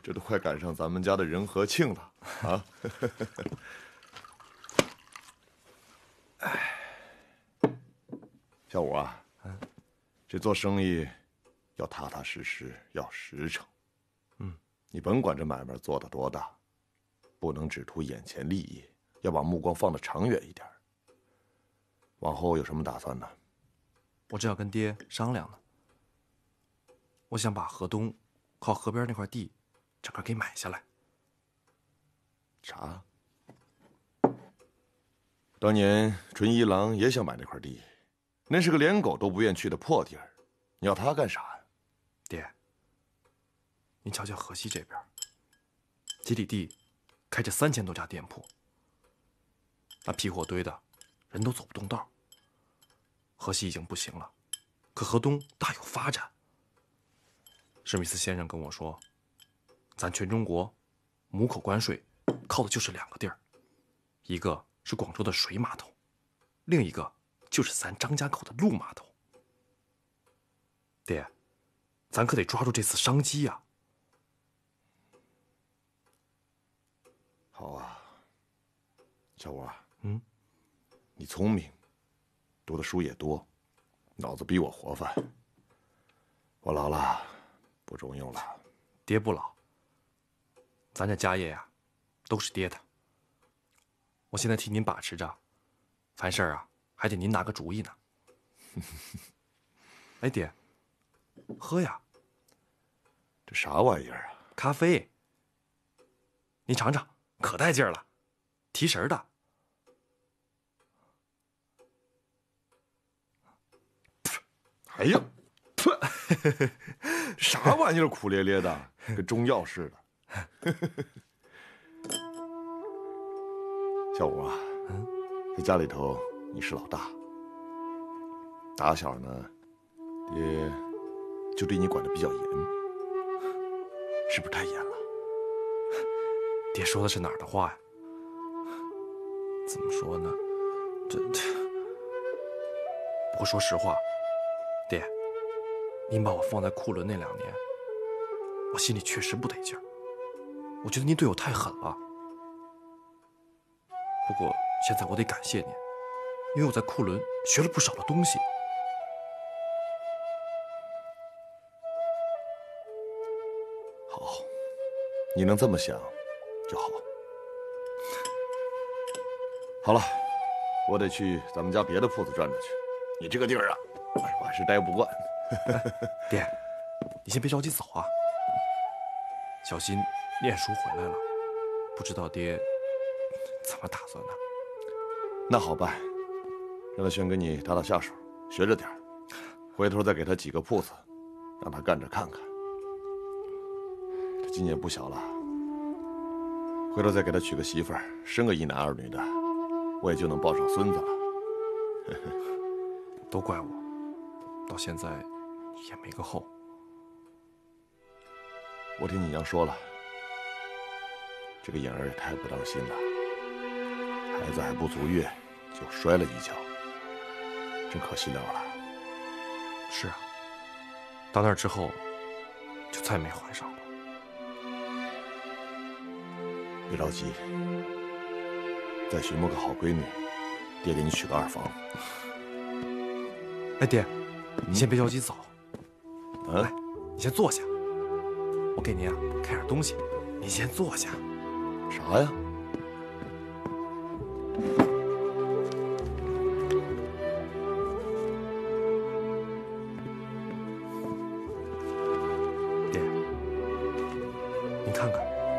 这都快赶上咱们家的人和庆了啊！哎，小五啊，这做生意要踏踏实实，要实诚。你甭管这买卖做得多大，不能只图眼前利益，要把目光放得长远一点。往后有什么打算呢？ 我正要跟爹商量呢。我想把河东靠河边那块地整个给买下来。 啥？当年纯一郎也想买那块地，那是个连狗都不愿去的破地儿，你要他干啥呀？ 爹，您瞧瞧河西这边，几里地开着3000多家店铺，那批货堆的，人都走不动道。河西已经不行了，可河东大有发展。史密斯先生跟我说，咱全中国母口关税靠的就是2个地儿，一个是广州的水码头，另一个就是咱张家口的陆码头。爹，咱可得抓住这次商机呀！ 好啊，小吴啊，你聪明，读的书也多，脑子比我活泛。我老了，不中用了。 爹不老，咱这家业呀，都是爹的。我现在替您把持着，凡事啊，还得您拿个主意呢。哎，爹，喝呀。 这啥玩意儿啊？ 咖啡。你尝尝，可带劲儿了，提神的。 哎呀，啥玩意儿，苦咧咧的，跟中药似的。小五啊，在家里头你是老大，打小呢，爹就对你管得比较严，是不是太严了？ 爹说的是哪儿的话呀？怎么说呢？不过说实话，爹，您把我放在库伦那2年，我心里确实不得劲儿。我觉得您对我太狠了。不过现在我得感谢您，因为我在库伦学了不少的东西。 好，你能这么想就好。好了，我得去咱们家别的铺子转转去。你这个地儿啊，我还是待不惯。 爹，你先别着急走啊。小新念书回来了，不知道爹怎么打算呢？ 那好办，让他先给你打打下手，学着点儿，回头再给他几个铺子，让他干着看看。他今年不小了，回头再给他娶个媳妇儿，生个1男2女的，我也就能抱上孙子了。 都怪我，到现在也没个后。 我听你娘说了，这个颖儿也太不当心了，孩子还不足月就摔了一跤，真可惜了了。 是啊，到那儿之后就再没怀上了。 别着急，再寻摸个好闺女，爹给你娶个2房。 哎，爹，你先别着急走， 嗯， 来，你先坐下，我给您啊开点东西，您先坐下。 啥呀？ 爹，您看看，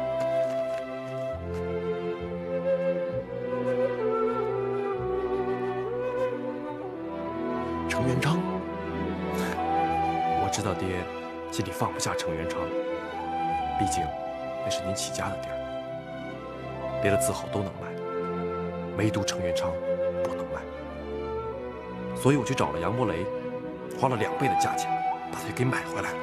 程元昌。 我知道爹心里放不下程元昌，毕竟那是您起家的地儿，别的字号都能卖，唯独程元昌不能卖。所以我去找了杨伯雷，花了2倍的价钱把它给买回来了。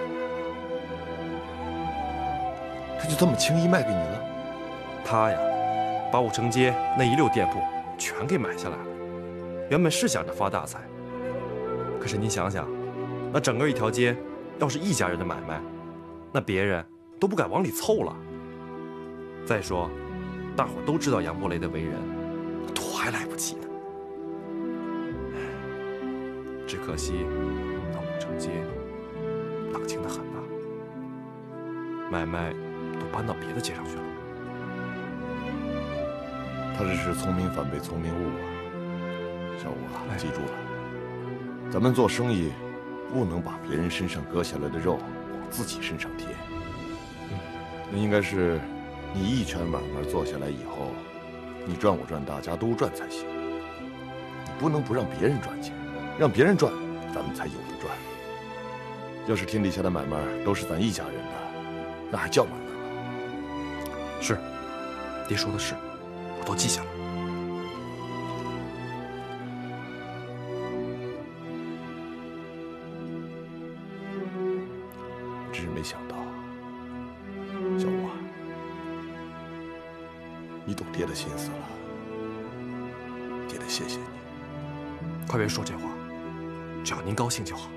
他就这么轻易卖给你了？ 他呀，把武城街那一溜店铺全给买下来了。原本是想着发大财，可是您想想，那整个一条街要是一家人的买卖，那别人都不敢往里凑了。再说，大伙都知道杨伯雷的为人，躲还来不及呢。只可惜那武城街冷清得很呐，买卖都搬到别的街上去了。 他这是聪明反被聪明误啊！小吴啊，记住了，咱们做生意不能把别人身上割下来的肉往自己身上贴。那应该是你一圈买卖做下来以后，你赚我赚，大家都赚才行。你不能不让别人赚钱，让别人赚，咱们才有的赚。要是天底下的买卖都是咱一家人的，那还叫买卖吗？ 是，爹说的是，我都记下了。 只是没想到，小吴啊，你懂爹的心思了，爹得谢谢你。 快别说这话，只要您高兴就好。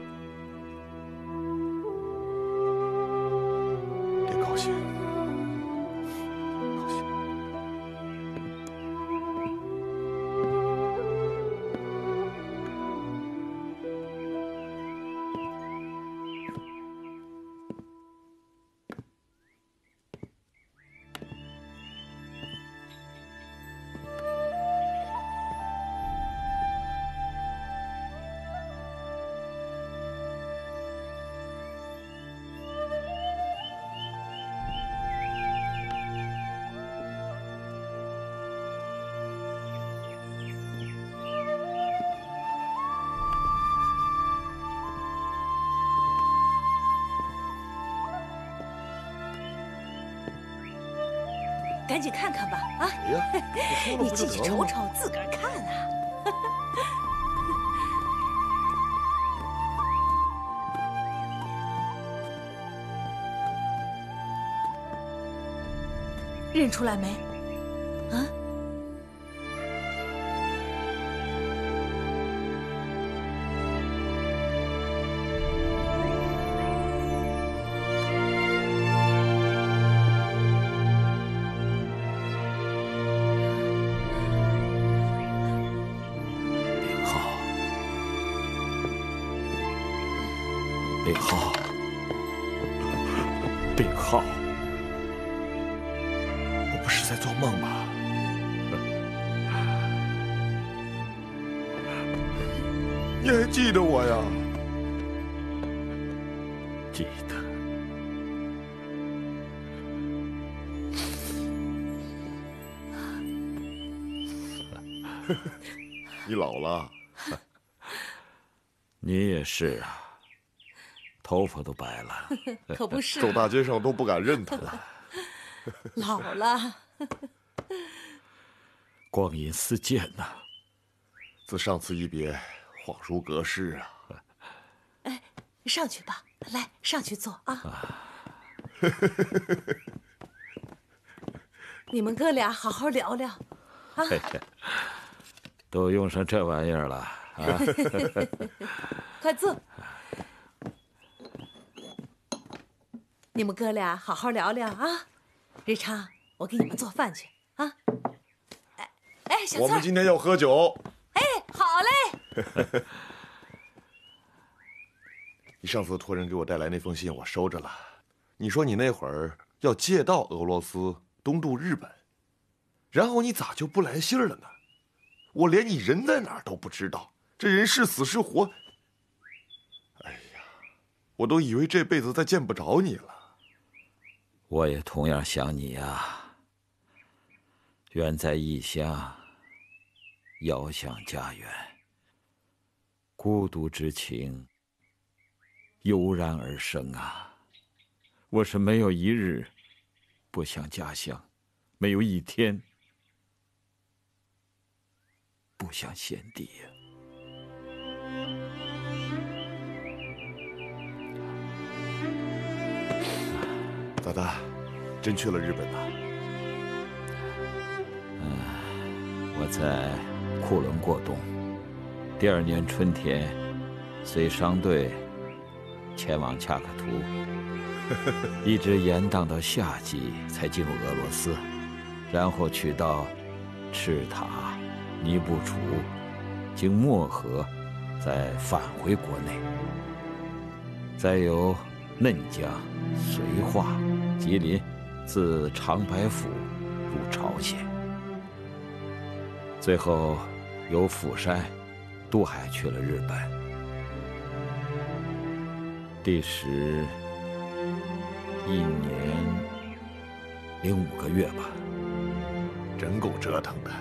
爹高兴，高兴。 赶紧看看吧，啊！ 哎呀，你你自己瞅瞅，自个儿看啊！认出来没？啊？ 病号，病号，我不是在做梦吧？你还记得我呀？ 记得。 你老了， 你也是啊。头发都白了， 可不是， 走大街上都不敢认他了。 老了。 光阴似箭呐， 自上次一别，恍如隔世啊！ 哎，上去吧，来，上去坐啊。你们哥俩好好聊聊，啊。 都用上这玩意儿了啊！ 快坐。你们哥俩好好聊聊啊！日昌，我给你们做饭去啊！哎，小翠儿， 我们今天要喝酒。 哎，好嘞。 你上次托人给我带来那封信，我收着了。你说你那会儿要借道俄罗斯东渡日本，然后你咋就不来信了呢？我连你人在哪儿都不知道，这人是死是活。哎呀，我都以为这辈子再见不着你了。 我也同样想你呀，远在异乡，遥想家园，孤独之情油然而生啊！我是没有一日不想家乡，没有一天不想先帝呀。 咋的？真去了日本呐？ 我在库伦过冬，第2年春天随商队前往恰克图。 一直延宕到夏季才进入俄罗斯，然后取道赤塔、尼布楚，经漠河，再返回国内，再由嫩江、绥化、吉林，自长白府入朝鲜，最后由釜山渡海去了日本。历时1年0.5个月吧， 真够折腾的。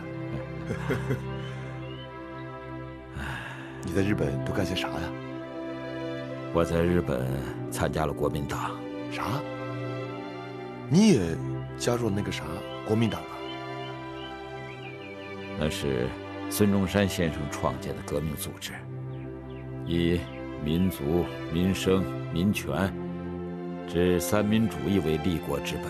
你在日本都干些啥呀？ 我在日本参加了国民党。 啥？你也加入了那个啥国民党啊？ 那是孙中山先生创建的革命组织，以民族、民生、民权，指三民主义为立国之本。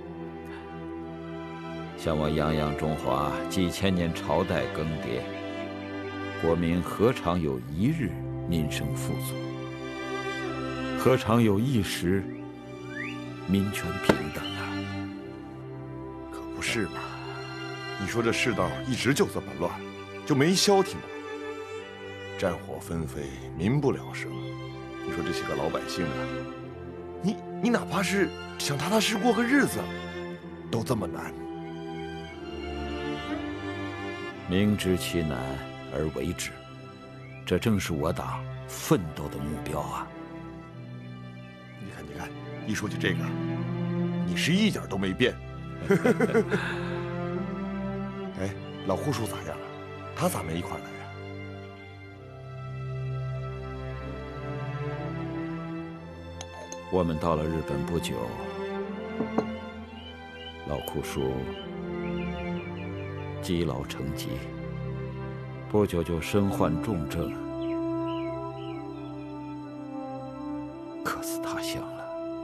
像我泱泱中华几千年朝代更迭，国民何尝有一日民生富足？何尝有一时民权平等啊？ 可不是嘛！你说这世道一直就这么乱，就没消停过。战火纷飞，民不聊生。你说这些个老百姓啊，你哪怕是想踏踏实过个日子，都这么难。 明知其难而为之，这正是我党奋斗的目标啊！ 你看，一说起这个，你是一点都没变。哎，老护叔咋样了？他咋没一块来呀？ 我们到了日本不久，老库叔积劳成疾，不久就身患重症，客死他乡了。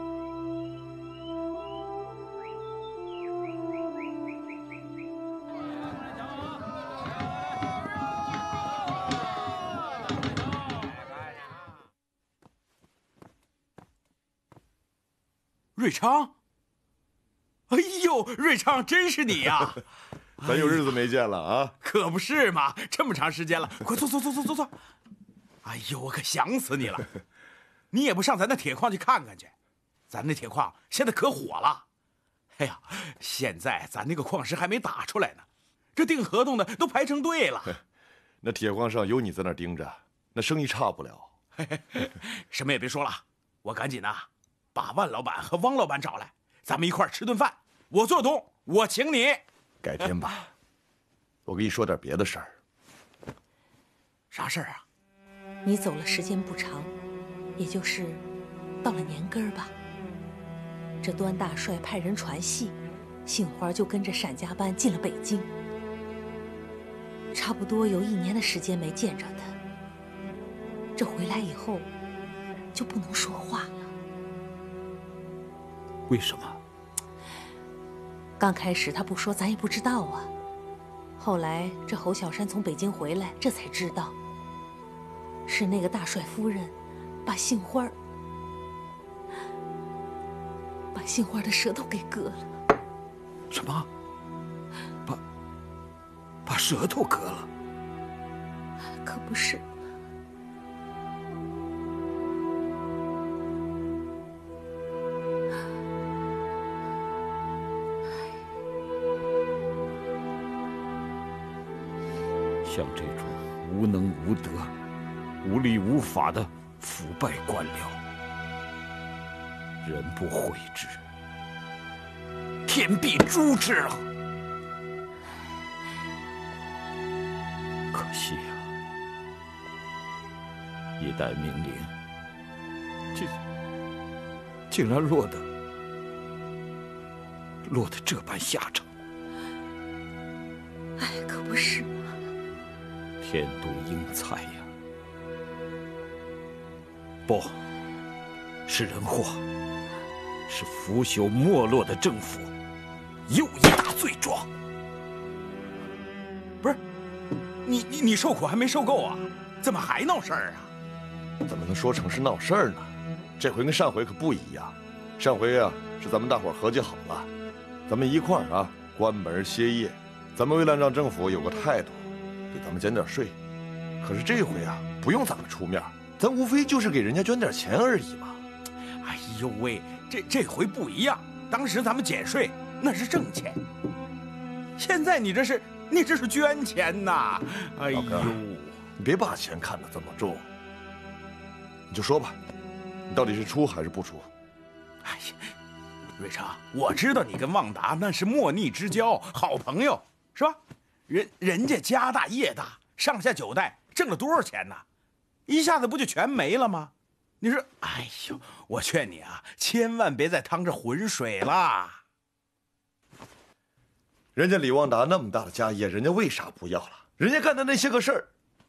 瑞昌，哎呦，瑞昌，真是你呀！ 咱有日子没见了啊！ 可不是嘛，这么长时间了，快坐。哎呦，我可想死你了！你也不上咱那铁矿去看看去？咱那铁矿现在可火了。哎呀，现在咱那个矿石还没打出来呢，这订合同的都排成队了。 那铁矿上有你在那盯着，那生意差不了。 什么也别说了，我赶紧呐，把万老板和汪老板找来，咱们一块儿吃顿饭，我做东，我请你。 改天吧，我跟你说点别的事儿。 啥事儿啊？ 你走了时间不长，也就是到了年根儿吧。这端大帅派人传信，杏花就跟着闪家班进了北京。差不多有1年的时间没见着他。这回来以后，就不能说话了。 为什么？ 刚开始他不说，咱也不知道啊。后来这侯小山从北京回来，这才知道，是那个大帅夫人把杏花的舌头给割了。 什么？把舌头割了？ 可不是。 像这种无能无德、无力无法的腐败官僚，人不悔之，天必诛之了。可惜啊，一代名伶，竟然落得这般下场。 哎，可不是嘛。 天妒英才呀！不，是人祸，是腐朽没落的政府又一大罪状。 不是，你受苦还没受够啊？怎么还闹事儿啊？ 怎么能说成是闹事儿呢？这回跟上回可不一样。 上回啊是咱们大伙儿合计好了，咱们一块儿啊关门歇业。咱们为了让政府有个态度，给咱们减点税。可是这回啊不用咱们出面，咱无非就是给人家捐点钱而已嘛。 哎呦喂，这回不一样，当时咱们减税那是挣钱，现在你这是捐钱呐！哎呦， 你别把钱看得这么重，你就说吧，你到底是出还是不出？ 哎呀，瑞成，我知道你跟旺达那是莫逆之交，好朋友是吧？人家家大业大，上下9代挣了多少钱呢？一下子不就全没了吗？你说，哎呦，我劝你啊，千万别再趟这浑水了。 人家李旺达那么大的家业，人家为啥不要了？人家干的那些个事儿，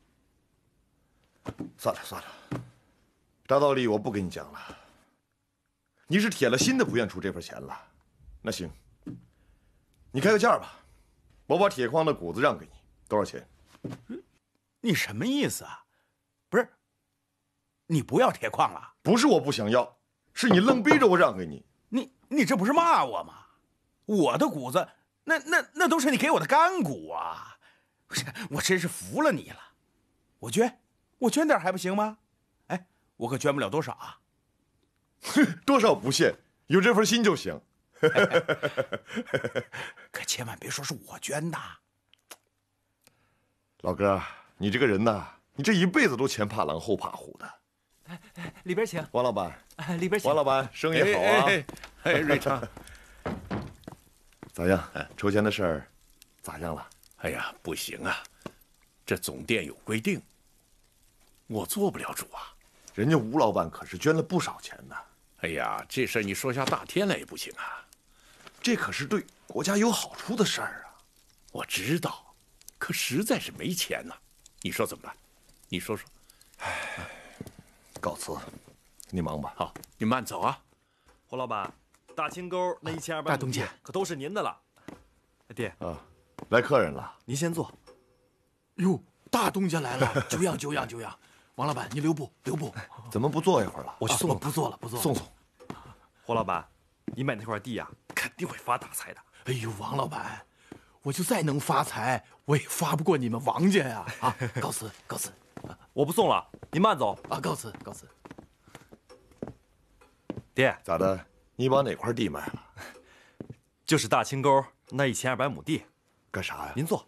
算了，大道理我不跟你讲了。你是铁了心的不愿出这份钱了，那行，你开个价吧，我把铁矿的谷子让给你，多少钱？ 你什么意思啊？不是，你不要铁矿了？ 不是我不想要，是你愣逼着我让给你。 你这不是骂我吗？我的谷子，那都是你给我的干谷啊！我真是服了你了。我捐点还不行吗？哎，我可捐不了多少啊。 多少不限，有这份心就行。 可千万别说是我捐的。 老哥，你这个人呐，你这一辈子都前怕狼后怕虎的。 里边请。 王老板， 里边请。 王老板，生意好啊！ 瑞成， 咋样？筹钱的事儿咋样了？ 哎呀，不行啊，这总店有规定，我做不了主啊。 人家吴老板可是捐了不少钱呢。 哎呀，这事儿你说下大天来也不行啊。 这可是对国家有好处的事儿啊。 我知道，可实在是没钱呐。你说怎么办？你说说。 唉，告辞，你忙吧。 好，你慢走啊。 胡老板，大清沟那1200 大东家可都是您的了。爹啊，来客人了， 您先坐。 哟，大东家来了，久仰。王老板，你留步。 怎么不坐一会儿了？ 我去送不坐了。 送。 胡老板，你买那块地呀，肯定会发大财的。 哎呦，王老板，我就再能发财，我也发不过你们王家呀！啊，告辞。 我不送了，您慢走啊，告辞。 爹， 咋的？你把哪块地卖了？ 就是大清沟那1200亩地。 干啥呀？ 您坐。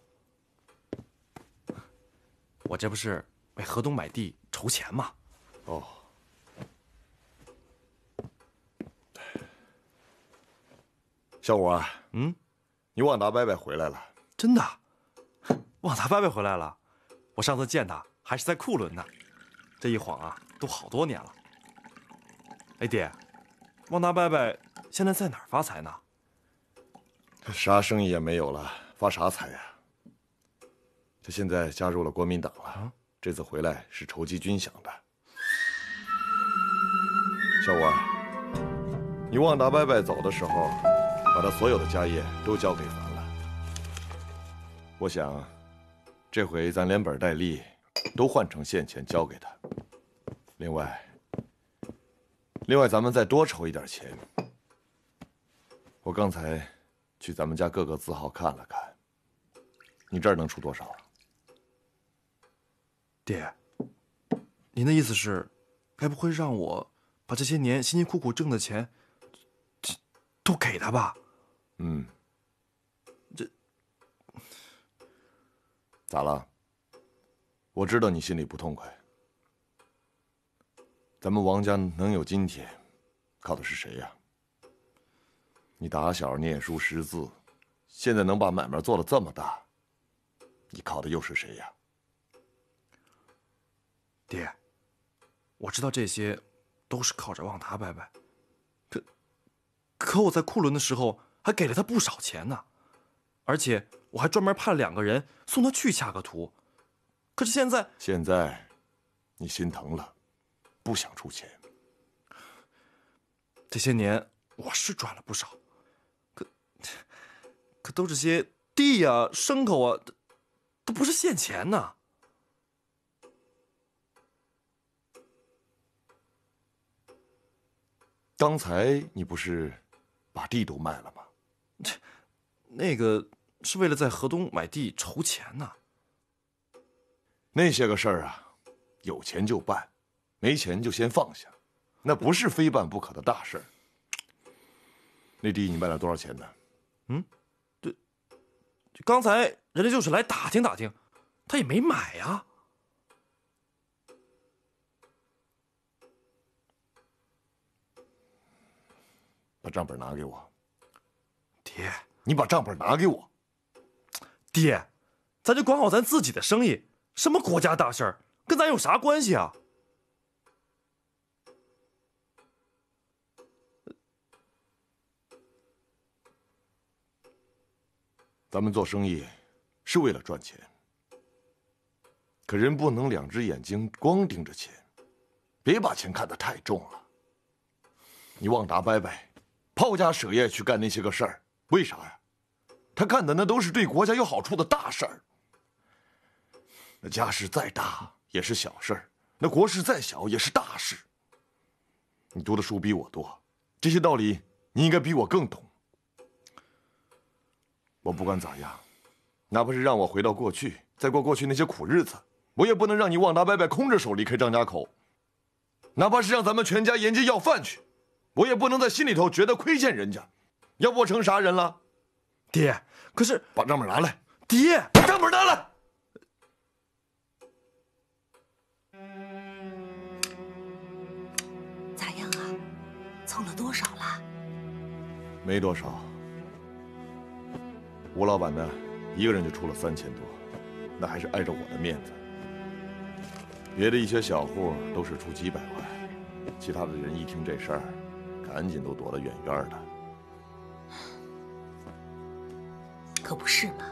我这不是为河东买地筹钱吗？ 哦。小五啊，你旺达伯伯回来了？ 真的？旺达伯伯回来了？我上次见他还是在库伦呢，这一晃啊，都好多年了。哎，爹，旺达伯伯现在在哪儿发财呢？ 啥生意也没有了，发啥财呀？他现在加入了国民党了，这次回来是筹集军饷的。小五啊，你旺达伯伯走的时候，把他所有的家业都交给咱了。我想，这回咱连本带利都换成现钱交给他。另外，咱们再多筹一点钱。我刚才去咱们家各个字号看了看，你这儿能出多少啊？ 爹，您的意思是，该不会让我把这些年辛辛苦苦挣的钱，都给他吧？这咋了？我知道你心里不痛快。咱们王家能有今天，靠的是谁呀？你打小念书识字，现在能把买卖做得这么大，你靠的又是谁呀？ 爹，我知道这些都是靠着旺达伯伯，可我在库伦的时候还给了他不少钱呢，而且我还专门派了2个人送他去恰克图。可是现在你心疼了，不想出钱。这些年我是赚了不少，可都这些地呀、牲口啊，都不是现钱呐。 刚才你不是把地都卖了吗？ 那个是为了在河东买地筹钱呢。 那些个事儿啊，有钱就办，没钱就先放下，那不是非办不可的大事儿。那地你卖了多少钱呢？ 对，刚才人家就是来打听打听，他也没买呀。 把账本拿给我。 爹， 你把账本拿给我。 爹，咱就管好咱自己的生意，什么国家大事儿，跟咱有啥关系啊？ 咱们做生意是为了赚钱，可人不能两只眼睛光盯着钱，别把钱看得太重了。你旺达伯伯抛家舍业去干那些个事儿，为啥呀？他干的那都是对国家有好处的大事儿。那家事再大也是小事儿，那国事再小也是大事。你读的书比我多，这些道理你应该比我更懂。我不管咋样，哪怕是让我回到过去，再过过去那些苦日子，我也不能让你旺达伯伯空着手离开张家口。哪怕是让咱们全家沿街要饭去，我也不能在心里头觉得亏欠人家，要不我成啥人了？ 爹，可是把账本拿来。 爹， 把账本拿来。 咋样啊？凑了多少了？ 没多少。吴老板呢，一个人就出了3000多，那还是碍着我的面子。别的一些小户都是出几百块，其他的人一听这事儿，赶紧都躲得远远的。 可不是嘛！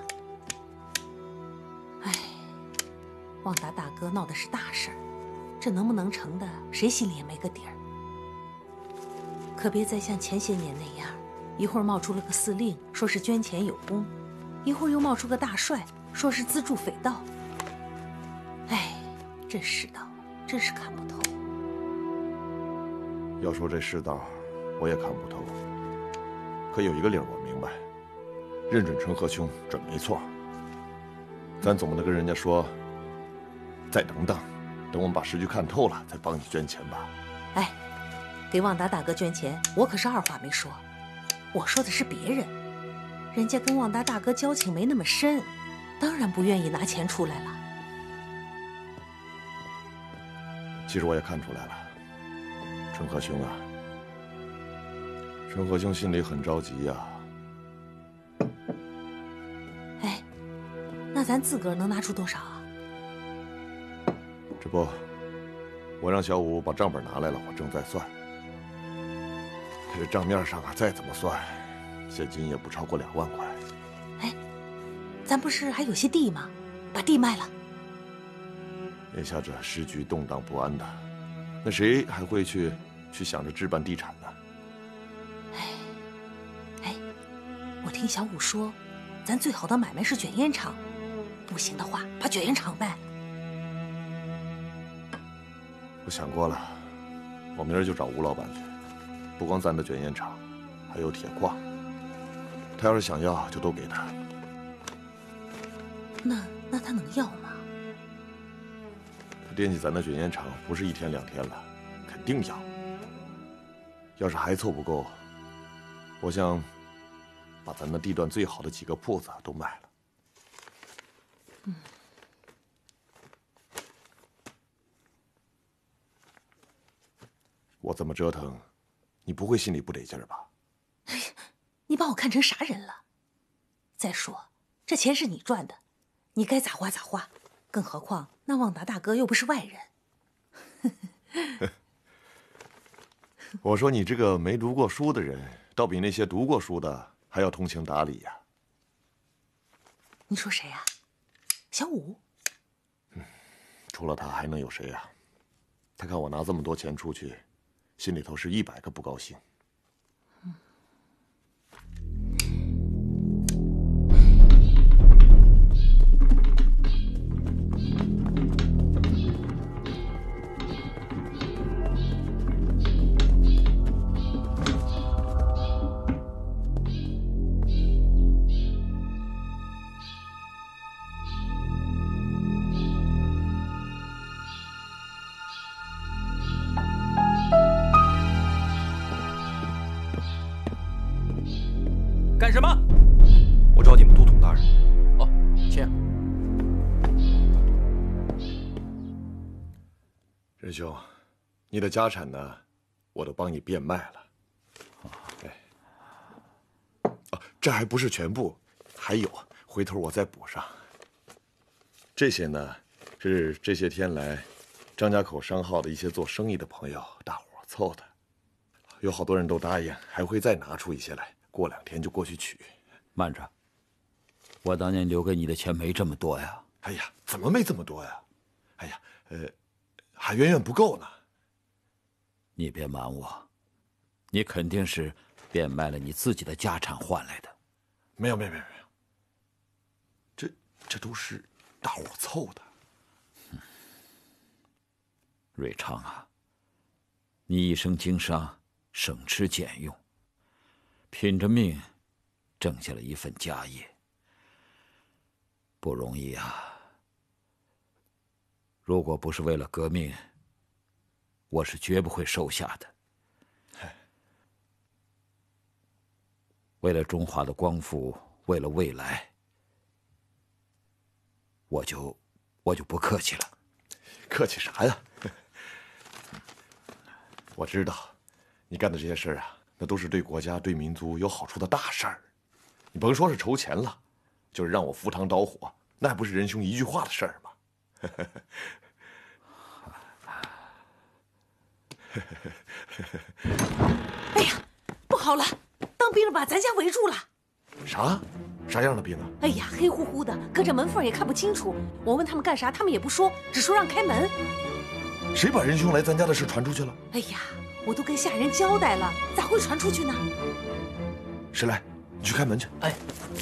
哎，旺达大哥闹的是大事儿，这能不能成的，谁心里也没个底儿。可别再像前些年那样，一会儿冒出了个司令，说是捐钱有功，一会儿又冒出个大帅，说是资助匪盗。哎，这世道真是看不透。 要说这世道，我也看不透。可有一个理儿我明白，认准陈和兄准没错。咱总不能跟人家说，再等等，等我们把时局看透了再帮你捐钱吧。 哎，给旺达大哥捐钱，我可是二话没说。我说的是别人，人家跟旺达大哥交情没那么深，当然不愿意拿钱出来了。 其实我也看出来了，陈和兄啊，陈和兄心里很着急呀。 哎，那咱自个儿能拿出多少啊？ 这不，我让小武把账本拿来了，我正在算。可是账面上啊，再怎么算，现金也不超过2万块。 哎，咱不是还有些地吗？把地卖了。 眼下这时局动荡不安的，那谁还会去想着置办地产呢？ 哎，我听小武说，咱最好的买卖是卷烟厂，不行的话，把卷烟厂卖了。 我想过了，我明儿就找吴老板去。不光咱的卷烟厂，还有铁矿，他要是想要，就都给他。 那他能要吗？ 他惦记咱的卷烟厂，不是1天2天了，肯定要。要是还凑不够，我想把咱那地段最好的几个铺子都卖了。我这么折腾，你不会心里不得劲儿吧？ 你把我看成啥人了？再说，这钱是你赚的，你该咋花咋花。更何况那旺达大哥又不是外人。 我说你这个没读过书的人，倒比那些读过书的还要通情达理呀。 你说谁呀？小武？ 除了他还能有谁呀？他看我拿这么多钱出去，心里头是100个不高兴。 干什么？ 我找你们都统大人。 哦，请。 仁兄，你的家产呢，我都帮你变卖了。这还不是全部，还有，回头我再补上。这些呢，是这些天来张家口商号的一些做生意的朋友，大伙凑的。有好多人都答应，还会再拿出一些来，过2天就过去取。 慢着，我当年留给你的钱没这么多呀。 哎呀，怎么没这么多呀？哎呀，还远远不够呢。 你别瞒我，你肯定是变卖了你自己的家产换来的。 没有，这都是大伙凑的。 瑞昌啊，你一生经商，省吃俭用，拼着命挣下了一份家业，不容易啊。如果不是为了革命，我是绝不会收下的。为了中华的光复，为了未来，我就不客气了。 客气啥呀？我知道，你干的这些事儿啊，那都是对国家、对民族有好处的大事儿。你甭说是筹钱了，就是让我赴汤蹈火，那还不是仁兄一句话的事儿吗？ 哎呀，不好了，当兵的把咱家围住了。 啥样的兵啊？ 哎呀，黑乎乎的，隔着门缝也看不清楚。我问他们干啥，他们也不说，只说让开门。 谁把仁兄来咱家的事传出去了？ 哎呀，我都跟下人交代了，咋会传出去呢？ 石来，你去开门去。 哎，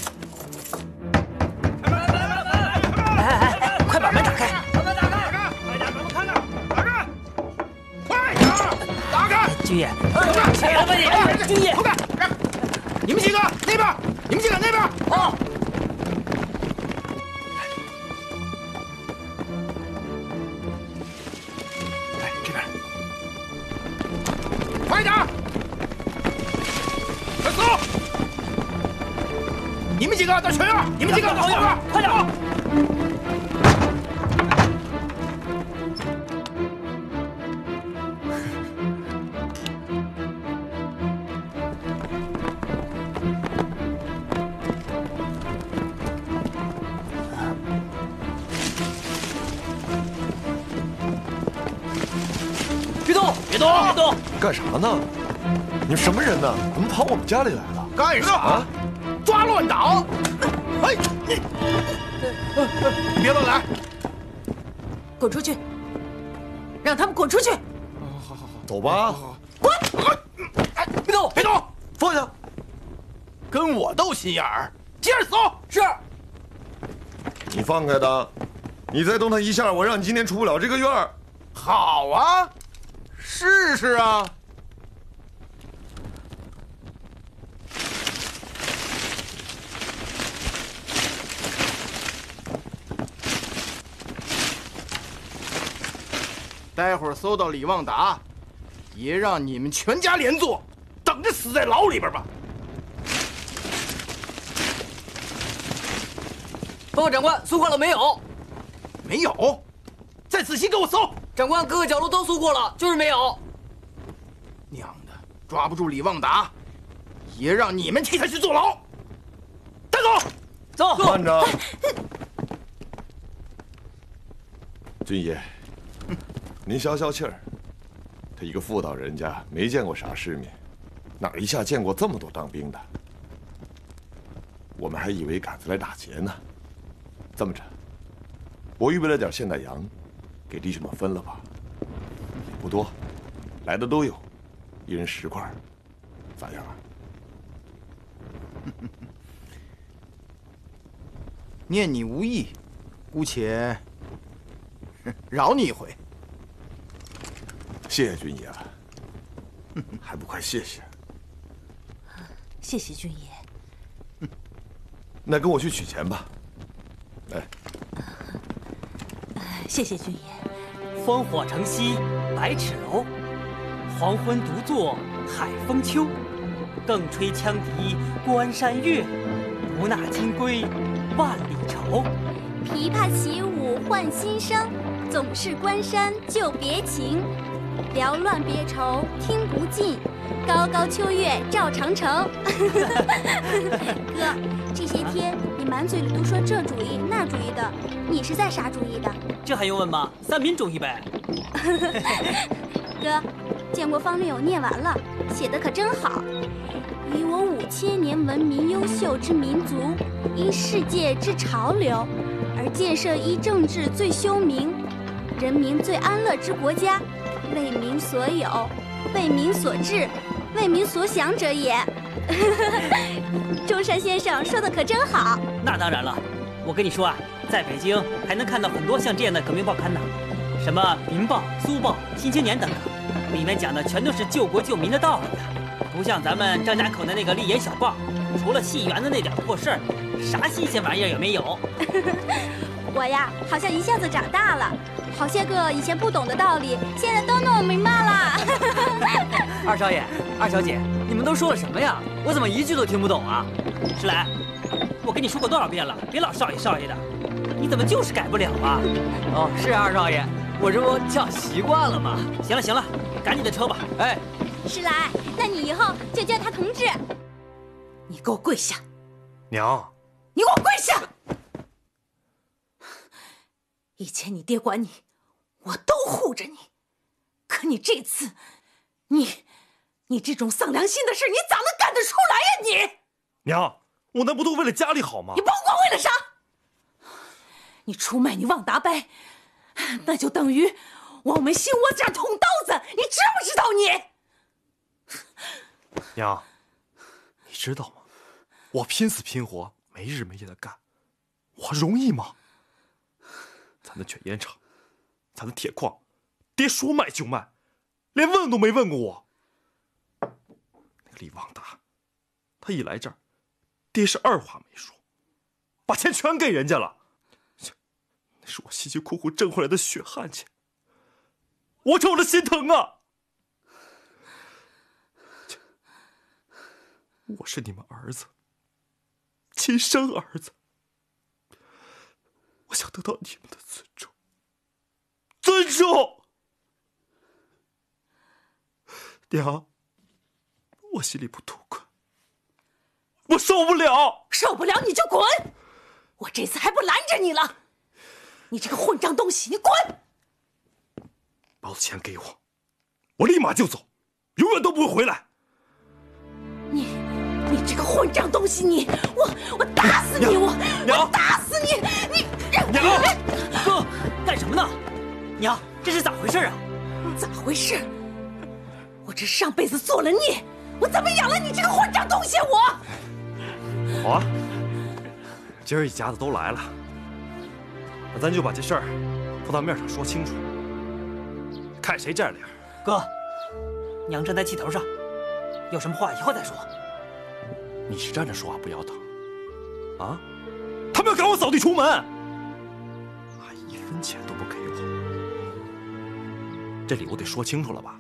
快把门打开！把门打开！快点，把门开了！打开！快点，打开！军爷，起来吧你！军爷， 你们几个那边，你们几个那边。 哦。 来这边，快点，快走！你们几个到前院，你们几个到后院，快点！ 别动！ 干啥呢？你们什么人呢？怎么跑我们家里来了？ 干啥？抓乱党！哎，你别乱来！ 滚出去！让他们滚出去！ 好， 走吧。 滚！ 别动！ 放下！ 跟我斗心眼儿，接着走！ 是。 你放开他！你再动他一下，我让你今天出不了这个院儿。 好啊，试试啊！待会儿搜到李旺达，也让你们全家连坐，等着死在牢里边吧！ 报告长官，搜过了没有？ 没有，再仔细给我搜！ 长官，各个角落都搜过了，就是没有。 娘的，抓不住李旺达，也让你们替他去坐牢！带走！ 慢着，军爷，您消消气儿。他一个妇道人家，没见过啥世面，哪儿一下见过这么多当兵的？我们还以为赶着来打劫呢。这么着，我预备了点现代羊，给弟兄们分了吧。不多，来的都有，一人10块，咋样啊？ 念你无意，姑且饶你一回。 谢谢军爷啊，还不快谢谢？ 谢谢军爷。 那跟我去取钱吧。哎， 谢谢军爷。 烽火城西百尺楼，黄昏独坐海风秋。 更吹羌笛关山月，不纳金龟万里愁。 琵琶起舞换新声，总是关山旧别情。缭乱别愁听不尽，高高秋月照长城。哥，这些天你满嘴里都说这主意那主意的，你是在啥主意的？ 这还用问吗？三民主义呗。 哥，建国方略我念完了，写的可真好。以我5000年文明优秀之民族，因世界之潮流，而建设一政治最修明、人民最安乐之国家，为民所有，为民所治，为民所想者也。中山先生说的可真好。 那当然了，我跟你说啊，在北京还能看到很多像这样的革命报刊呢，什么《民报》《苏报》《新青年》等等，里面讲的全都是救国救民的道理呀，不像咱们张家口的那个《丽眼小报》，除了戏园的那点破事儿，啥新鲜玩意儿也没有。 我呀，好像一下子长大了，好些个以前不懂的道理，现在都弄明白了。 二少爷、二小姐，你们都说了什么呀？我怎么一句都听不懂啊？石来，我跟你说过多少遍了，别老少爷少爷的，你怎么就是改不了啊？ 哦，是二少爷，我这不叫习惯了吗？ 行了行了，赶你的车吧。 哎， 是来，那你以后就叫他同志。 你给我跪下！ 娘， 你给我跪下！以前你爹管你，我都护着你，可你这次，你这种丧良心的事，你咋能干得出来呀？你娘，我那不都为了家里好吗？ 你甭管为了啥，你出卖你旺达拜，那就等于往我们心窝这儿捅刀子，你知不知道你？ 娘，你知道吗？我拼死拼活，没日没夜的干，我容易吗？咱的卷烟厂，咱的铁矿，爹说卖就卖，连问都没问过我。那个李旺达，他一来这儿，爹是二话没说，把钱全给人家了。那是我辛辛苦苦挣回来的血汗钱，我瞅着心疼啊！我是你们儿子，亲生儿子，我想得到你们的尊重，尊重。娘，我心里不痛快，我受不了， 受不了你就滚！我这次还不拦着你了，你这个混账东西，你滚！ 把我的钱给我，我立马就走，永远都不会回来。 你这个混账东西，我打死你！我打死你！ 娘， 哥，干什么呢？娘，这是咋回事啊？ 咋回事？我这上辈子做了孽，我怎么养了你这个混账东西？我好啊，今儿一家子都来了，那咱就把这事儿铺到面上说清楚，看谁占理。 哥，娘正在气头上，有什么话以后再说。 你是站着说话不腰疼啊？他们要赶我扫地出门，还1分钱都不给我，这礼物得说清楚了吧？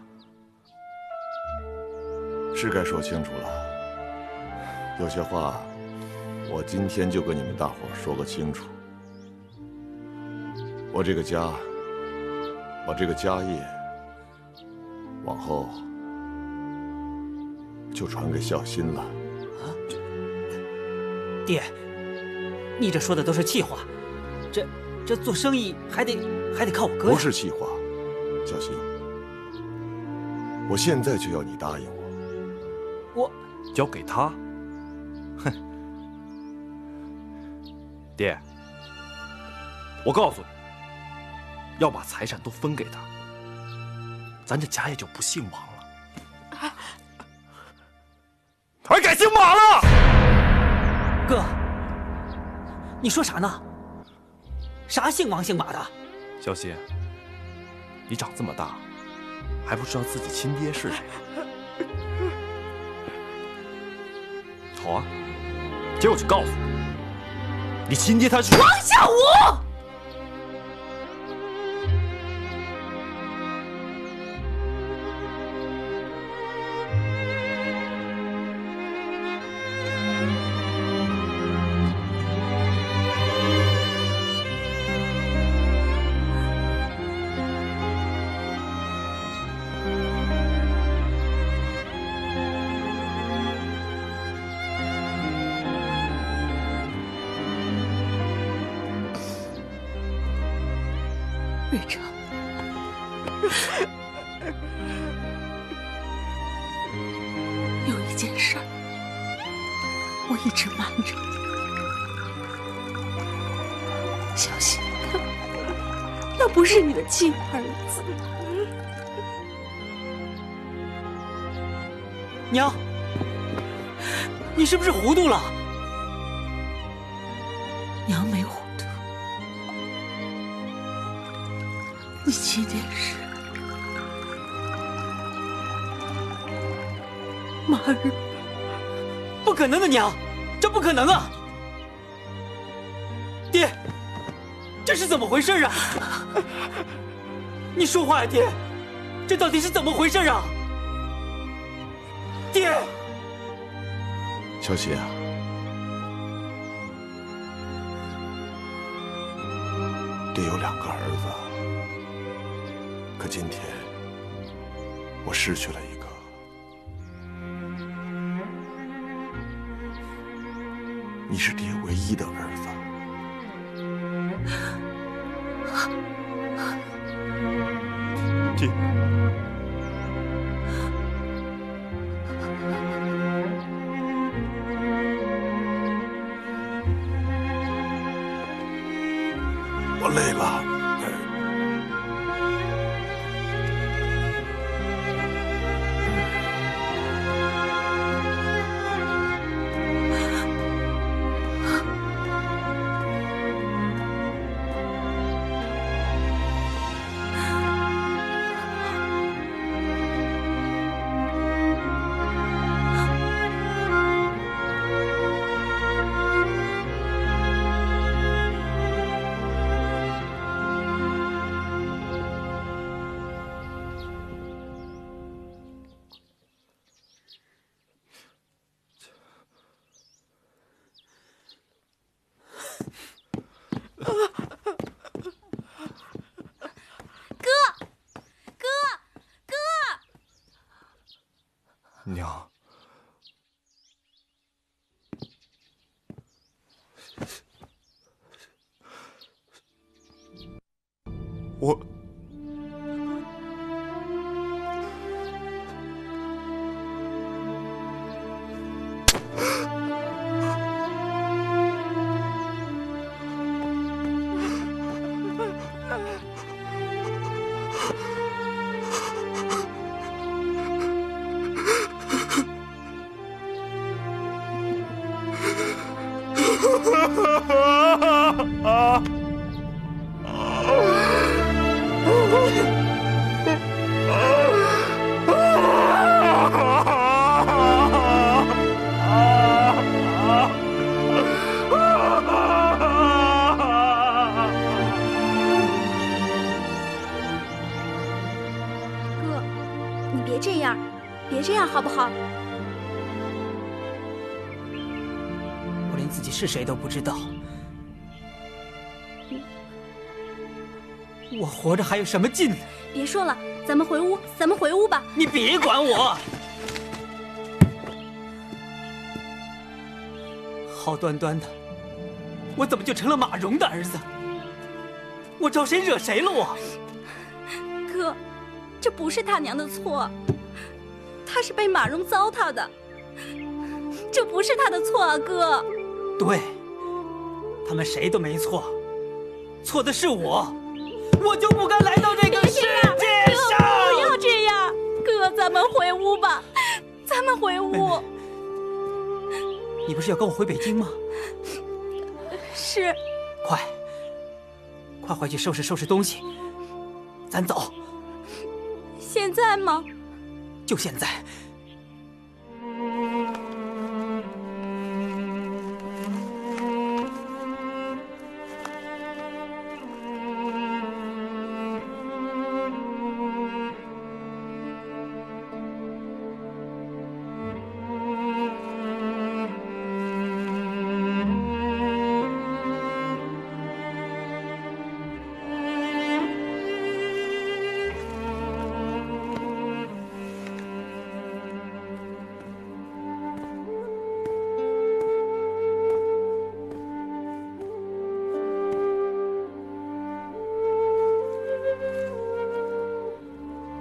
是该说清楚了。有些话，我今天就跟你们大伙说个清楚。我这个家，我这个家业，往后就传给孝心了。 爹，你这说的都是气话，这做生意还得靠我哥呀。 不是气话，孝心，我现在就要你答应我。 我交给他？哼，爹，我告诉你，要把财产都分给他，咱这家业就不姓王了，还改姓马了。 哥，你说啥呢？啥姓王姓马的？ 小新，你长这么大，还不知道自己亲爹是谁？好啊，今儿我就告诉你，你亲爹他是王小武。 瑞成，有一件事儿，我一直瞒着。小心，那不是你的亲儿子。 娘，你是不是糊涂了？ 娘没糊涂，你7件事，马儿， 不可能的，娘，这不可能啊！爹，这是怎么回事啊？你说话呀，爹，这到底是怎么回事啊？爹， 小喜啊，爹有2个儿子，可今天我失去了一个。你是爹唯一的儿子。 爹， 我累了。 娘，我哥，你别这样，别这样好不好？ 我连自己是谁都不知道，我活着还有什么劲呢？ 别说了，咱们回屋，咱们回屋吧。 你别管我！好端端的，我怎么就成了马蓉的儿子？我招谁惹谁了我？ 哥，这不是他娘的错，他是被马蓉糟蹋的，这不是他的错啊，哥。 对，他们谁都没错，错的是我，我就不该来到这个世界上。 不要这样，哥，咱们回屋吧，咱们回屋。 妹妹，你不是要跟我回北京吗？ 是。 快回去收拾收拾东西，咱走。 现在吗？ 就现在。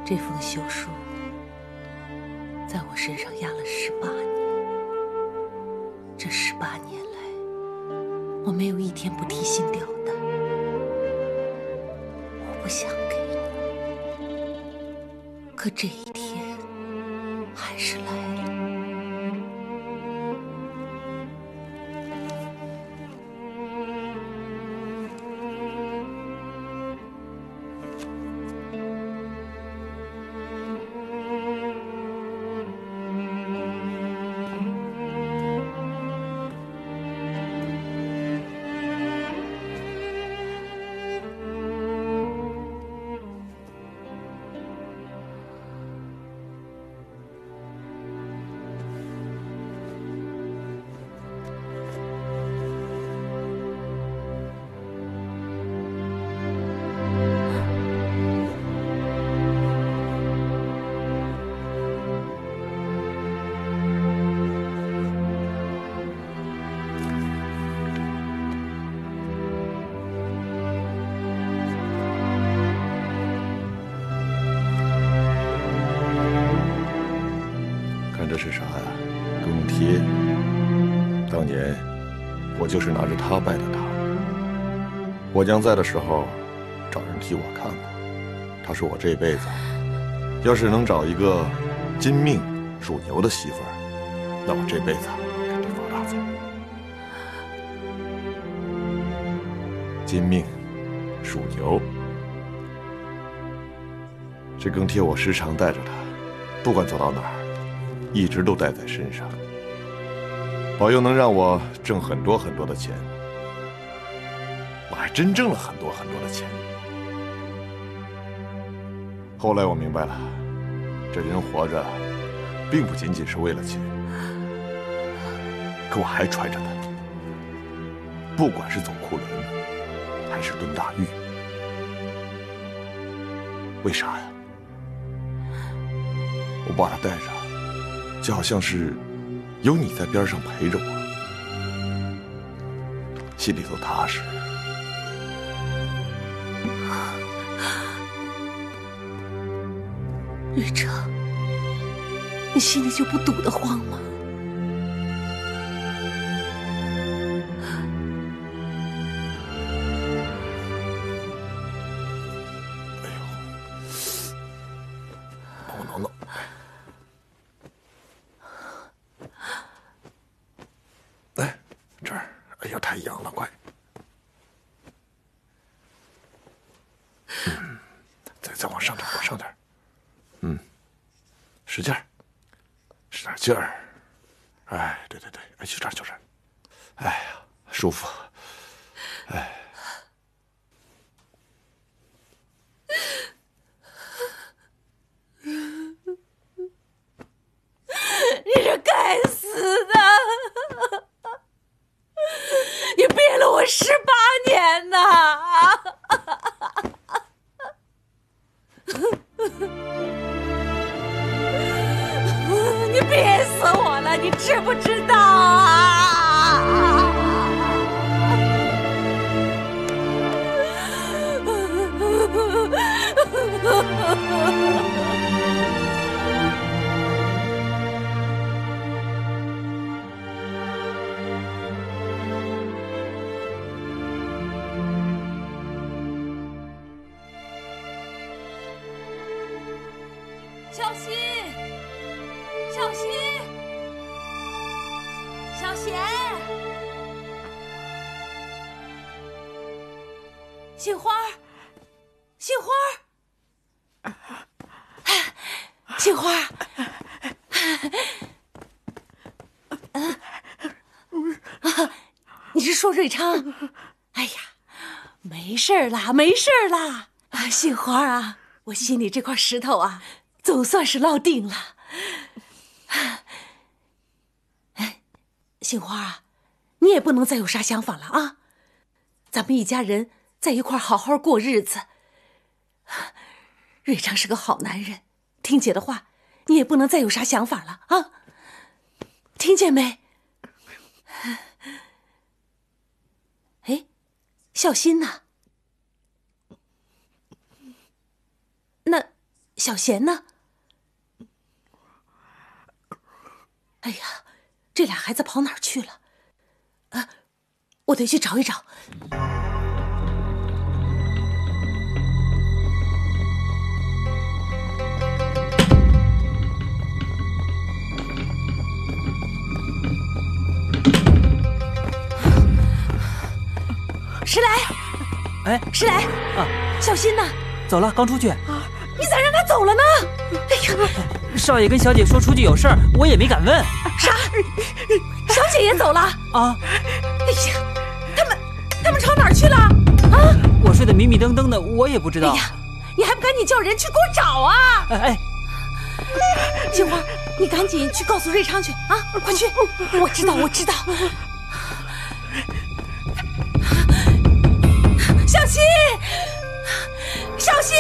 这封休书在我身上压了18年，这18年来，我没有一天不提心吊胆。我不想给你，可这一天还是来了。 这是啥呀？更贴。当年我就是拿着它拜的他。我娘在的时候，找人替我看过。她说我这辈子要是能找一个金命属牛的媳妇儿，那我这辈子肯定发大财。金命属牛，这更贴我时常带着它，不管走到哪儿。一直都带在身上，保佑能让我挣很多很多的钱。我还真挣了很多很多的钱。后来我明白了，这人活着，并不仅仅是为了钱。可我还揣着它，不管是走库轮，还是蹲大狱。为啥呀？我把它带着。就好像是有你在边上陪着我，心里头踏实。 瑞成，你心里就不堵得慌吗？ 哎呦，帮我挠挠。来，这儿，哎呀，太痒了，快！再往上点，往上点。使劲儿，使点劲儿。哎，对对对，哎，就这儿，就这儿。哎呀，舒服。哎。 你这该死的！你憋了我18年呐！你憋死我了，你知不知道啊？小新，小新，小贤，杏花，杏花，杏花，你是说瑞昌？哎呀，没事啦，没事啦。啊，杏花啊，我心里这块石头啊。总算是落定了。哎，杏花啊，你也不能再有啥想法了啊！咱们一家人在一块好好过日子。瑞昌是个好男人，听姐的话，你也不能再有啥想法了啊！听见没？哎，孝心呢？那小贤呢？哎呀，这俩孩子跑哪儿去了？啊，我得去找一找。石来， 哎， 石来啊， 小新呢？ 走了，刚出去。 你咋让他走了呢？哎呀， 少爷跟小姐说出去有事儿，我也没敢问。 啥？小姐也走了？ 啊！ 哎呀，他们朝哪儿去了？啊！ 我睡得迷迷瞪瞪的，我也不知道。 哎呀，你还不赶紧叫人去给我找啊！ 哎， 金花，你赶紧去告诉瑞昌去啊！快去！我知道。小新，小新，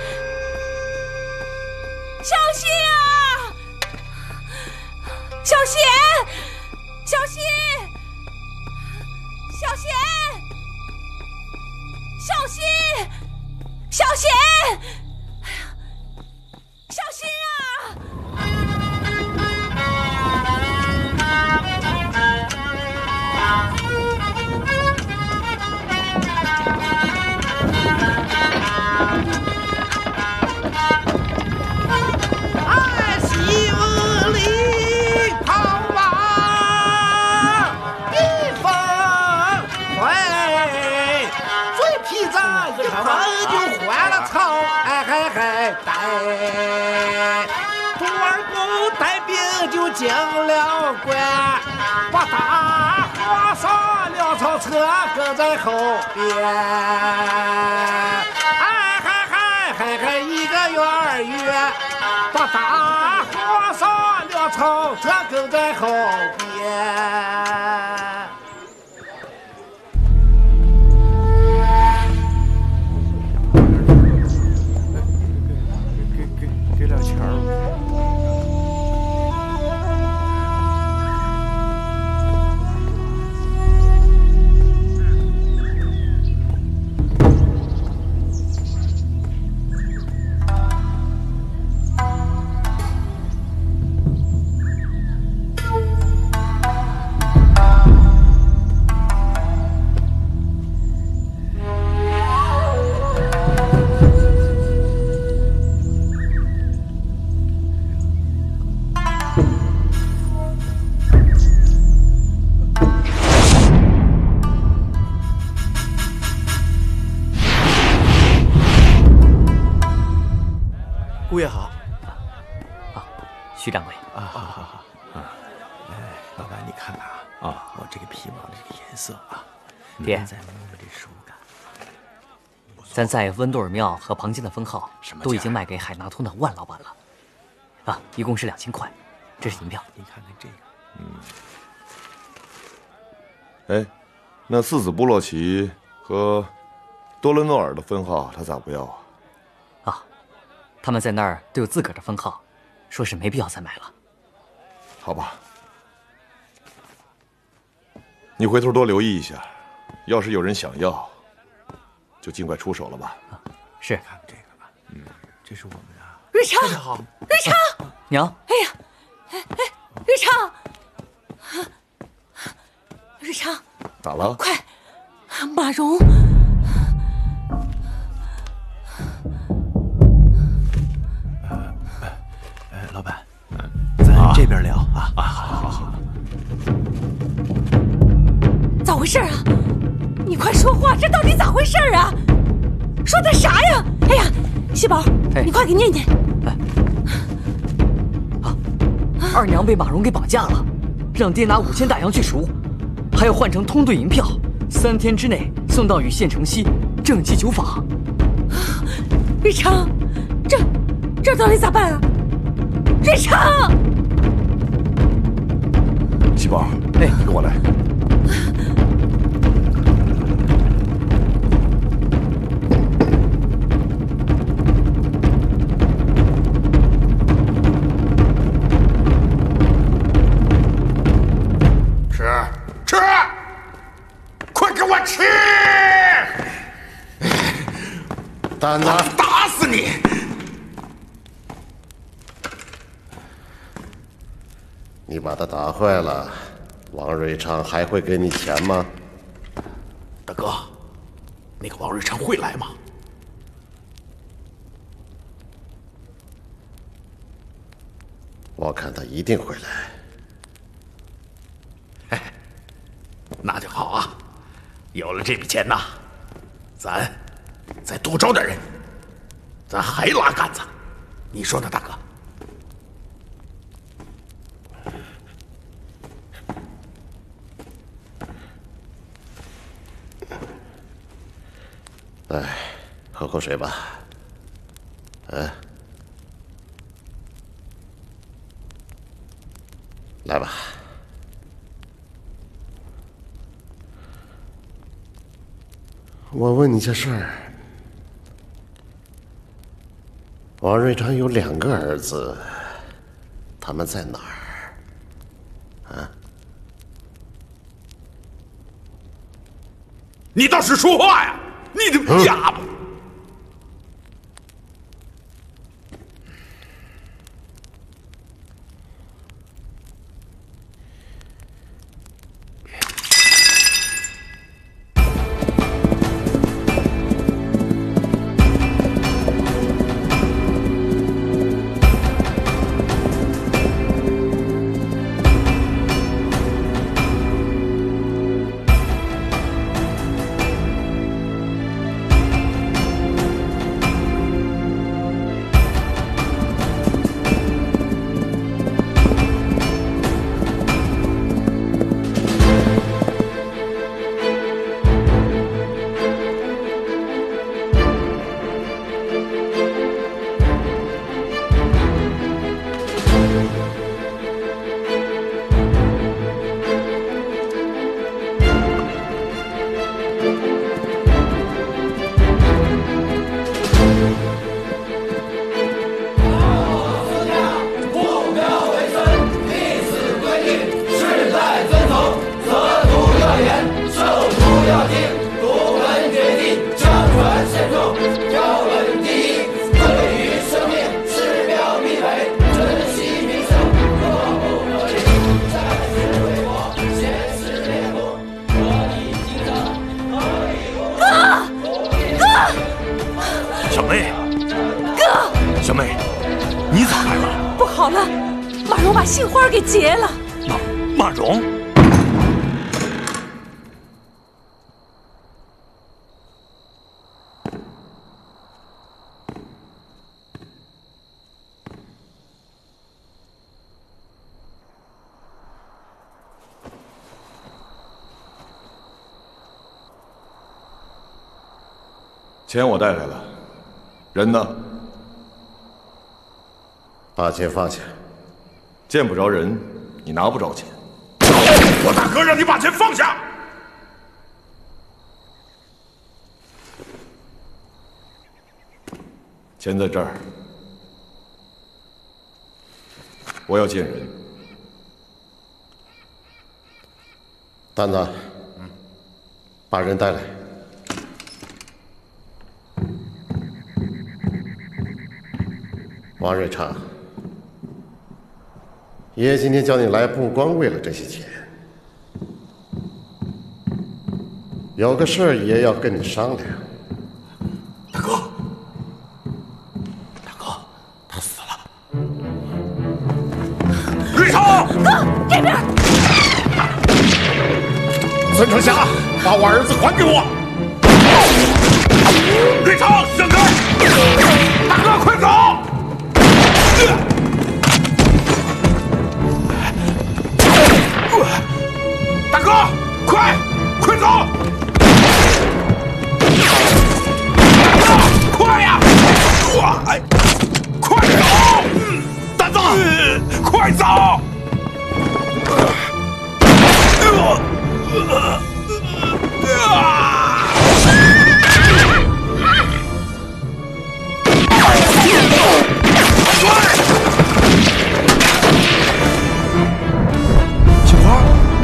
小新啊！小贤，小新，小贤，小新，小贤，哎呀，小新啊！ 杜二公带兵就进了关，把大火烧粮草车跟在后边。嗨，一个月，把大火烧粮草车跟在后边。 给点钱儿。 姑爷好。 徐掌柜。 好。老板，你看看啊，我这个皮毛的这个颜色啊， 爹， 再摸摸这手感。 咱在温多尔庙和庞家的分号都已经卖给海纳通的万老板了，啊，一共是2000块，这是银票。 你看看这哎， 个， 那四子部落旗和多伦诺尔的分号他咋不要啊？ 啊，他们在那儿都有自个儿的分号，说是没必要再买了。 好吧，你回头多留意一下，要是有人想要，就尽快出手了吧。 是。 看看这个吧，这是我们啊。 瑞昌， 好， 瑞昌， 娘。 哎呀，瑞昌，瑞昌， 咋了？ 快，马蓉。 老板，咱这边聊啊。好。 咋回事啊？你快说话，这到底咋回事啊？说的啥呀？哎呀，细宝，你快给念念。 二娘被马蓉给绑架了，让爹拿5000大洋去赎，还要换成通兑银票，3天之内送到与县城西正畸酒坊。 瑞昌，这到底咋办啊？瑞昌， 细宝，你跟我来。 吃，快给我吃！ 单子， 打死你！ 你把他打坏了，王瑞昌还会给你钱吗？ 大哥，那个王瑞昌会来吗？ 我看他一定会来。 那就好啊，有了这笔钱呐，咱再多招点人，咱还拉杆子，你说呢，大哥？ 哎，喝口水吧。来吧。我问你件事儿，王瑞昌有2个儿子，他们在哪儿？啊？ 你倒是说话呀！你这个哑巴！ 杏花给劫了。 马蓉， 钱我带来了，人呢？ 把钱放下。 见不着人，你拿不着钱。 我大哥让你把钱放下。 钱在这儿，我要见人。 蛋子，把人带来。王瑞昌，爷今天叫你来，不光为了这些钱，有个事儿爷要跟你商量。 大哥，大哥，他死了。瑞昌， 哥，这边。 孙成霞，把我儿子还给我。瑞昌，闪开！大哥，快走！大哥，快走！快呀！快走！蛋子，快走！ 杏花，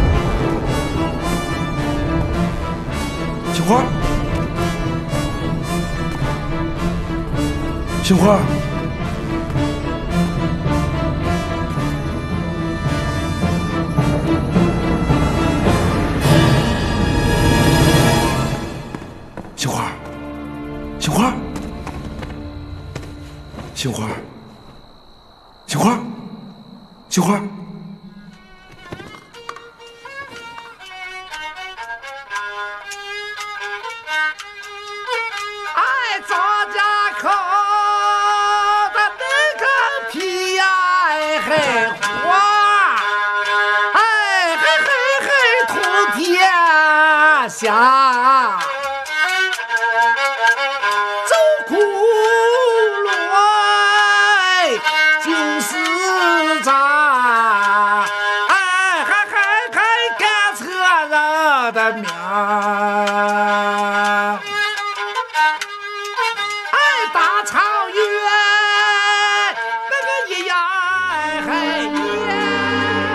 杏花，杏花。 杏花，杏花，杏花。 哎，张家口的那个皮呀，哎嘿花，哎嘿嘿嘿土天下。 的名，哎，大草原那个一呀，哎嘿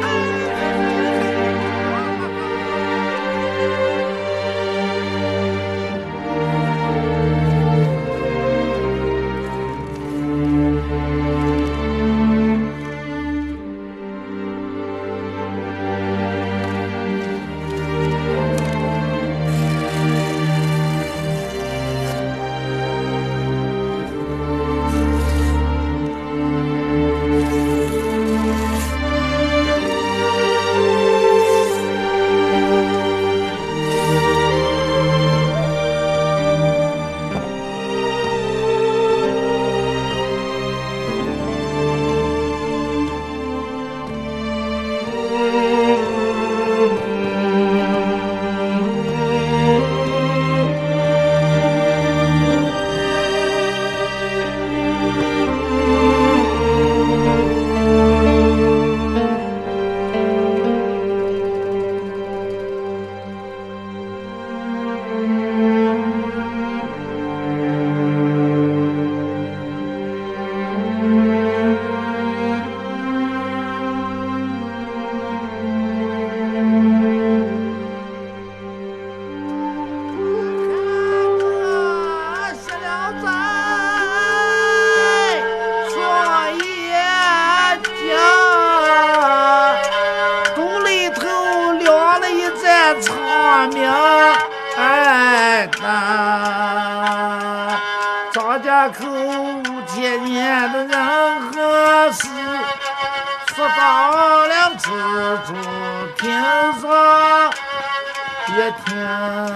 张家口5000年的人和事，说到了此处，听说别听，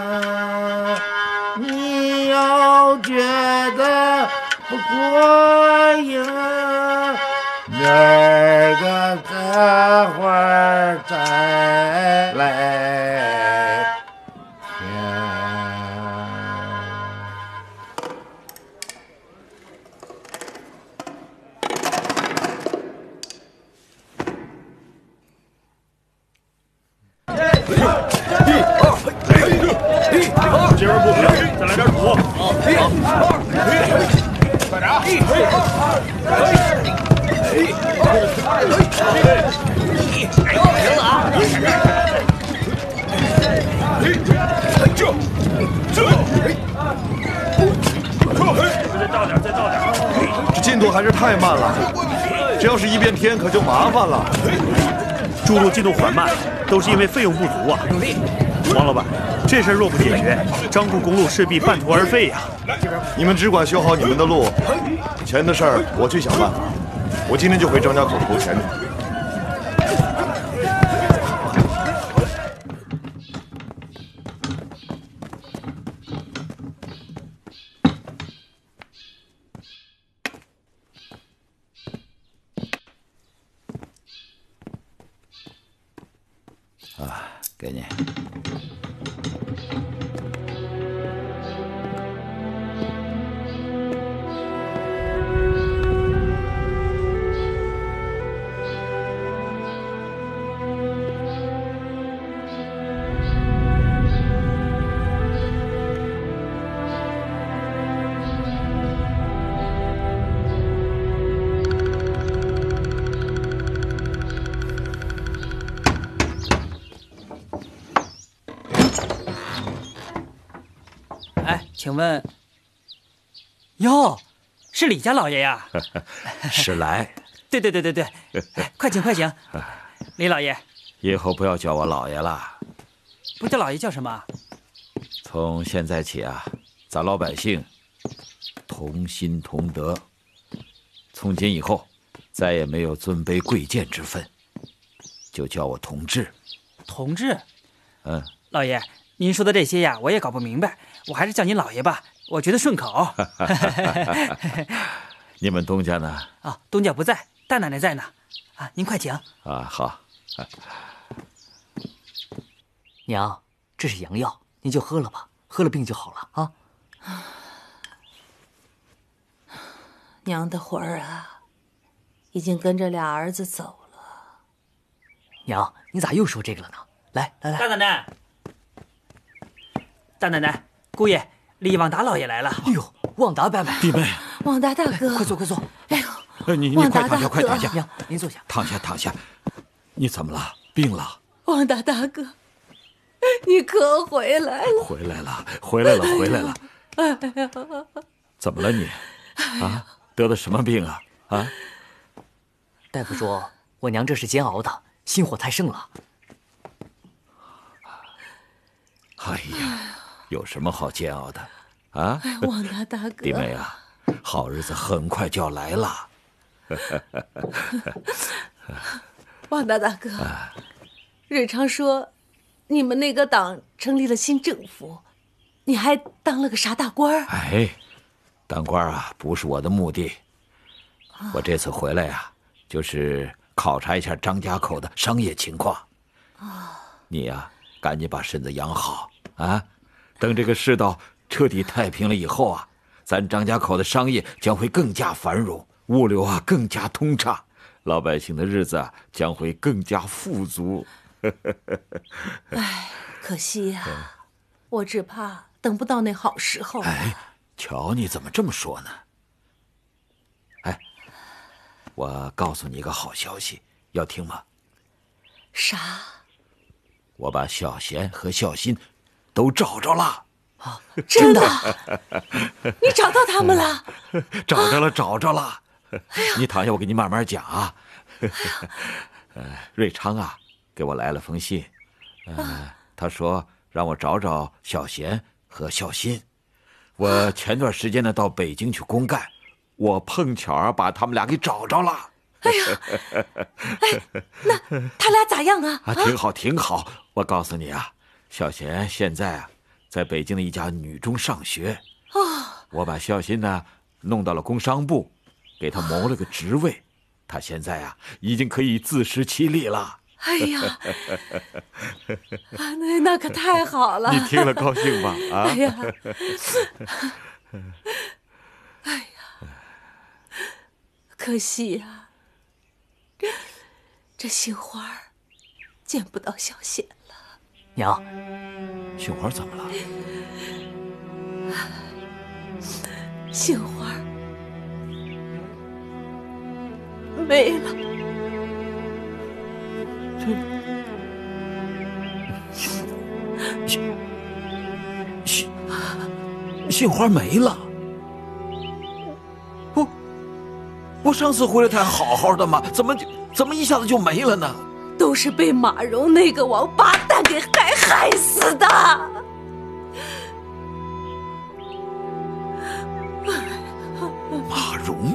你要觉得不过瘾，明儿个这会儿再来听。 今儿不行，再来点土。快点啊！ 行了啊！ 再倒点，再倒点。 这进度还是太慢了，这要是一变天可就麻烦了。 筑路进度缓慢，都是因为费用不足啊。王老板，这事儿若不解决，张固公路势必半途而废呀。 你们只管修好你们的路，钱的事儿我去想办法。我今天就回张家口投钱去。 啊，给你。 请问，哟，是李家老爷呀？ 史来。 对，快请快请，李老爷。 以后不要叫我老爷了， 不叫老爷叫什么？ 从现在起啊，咱老百姓同心同德，从今以后再也没有尊卑贵贱之分，就叫我同志。 同志？ 嗯， 老爷，您说的这些呀，我也搞不明白，我还是叫您老爷吧，我觉得顺口。 你们东家呢？ 啊，东家不在，大奶奶在呢。啊，您快请。 啊，好。 娘，这是洋药，您就喝了吧，喝了病就好了啊。 娘的魂儿啊，已经跟着俩儿子走了。 娘，你咋又说这个了呢？来， 大奶奶，大奶奶，姑爷，李旺达老爷来了。 哎呦，旺达伯伯， 弟妹， 旺达大哥， 快坐，快坐。 哎呦， 你快躺下，快躺下。 娘，您坐下。 躺下。你怎么了？病了？ 旺达大哥，你可回来了。 回来了。 哎呀， 怎么了你？啊，得的什么病啊？啊？ 大夫说我娘这是煎熬的，心火太盛了。 哎呀，有什么好煎熬的？啊？ 旺达大哥， 弟妹啊，好日子很快就要来了。 旺达大哥，瑞昌说你们那个党成立了新政府，你还当了个啥大官？ 哎，当官啊不是我的目的，我这次回来啊，就是考察一下张家口的商业情况。你呀，赶紧把身子养好啊！等这个世道彻底太平了以后啊，咱张家口的商业将会更加繁荣，物流啊更加通畅，老百姓的日子啊将会更加富足。 哎，可惜呀，我只怕等不到那好时候。 哎，瞧你怎么这么说呢？哎，我告诉你一个好消息，要听吗？ 啥？ 我把小贤和孝心都找着了。 啊，真的？你找到他们了？ 找着了。你躺下，我给你慢慢讲啊。瑞昌啊，给我来了封信，他说让我找找小贤和孝心。我前段时间呢到北京去公干，我碰巧把他们俩给找着了。 哎呀，哎，那他俩咋样啊？ 挺好。我告诉你啊，小贤现在啊在北京的一家女中上学。我把孝心呢弄到了工商部，给他谋了个职位。他现在啊已经可以自食其力了。 哎呀，那可太好了！ 你听了高兴吧？啊！ 哎呀，可惜呀，这杏花见不到小贤了。 娘， 杏花怎么了？ 杏花没了。 杏花没了。我上次回来她还好好的嘛，怎么一下子就没了呢？ 都是被马蓉那个王八蛋给害死的。 马蓉？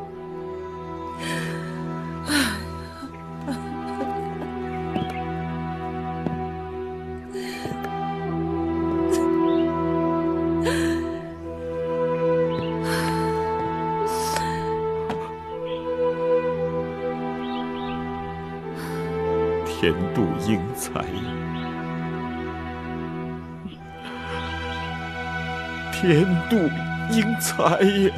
天妒英才呀！天妒英才呀！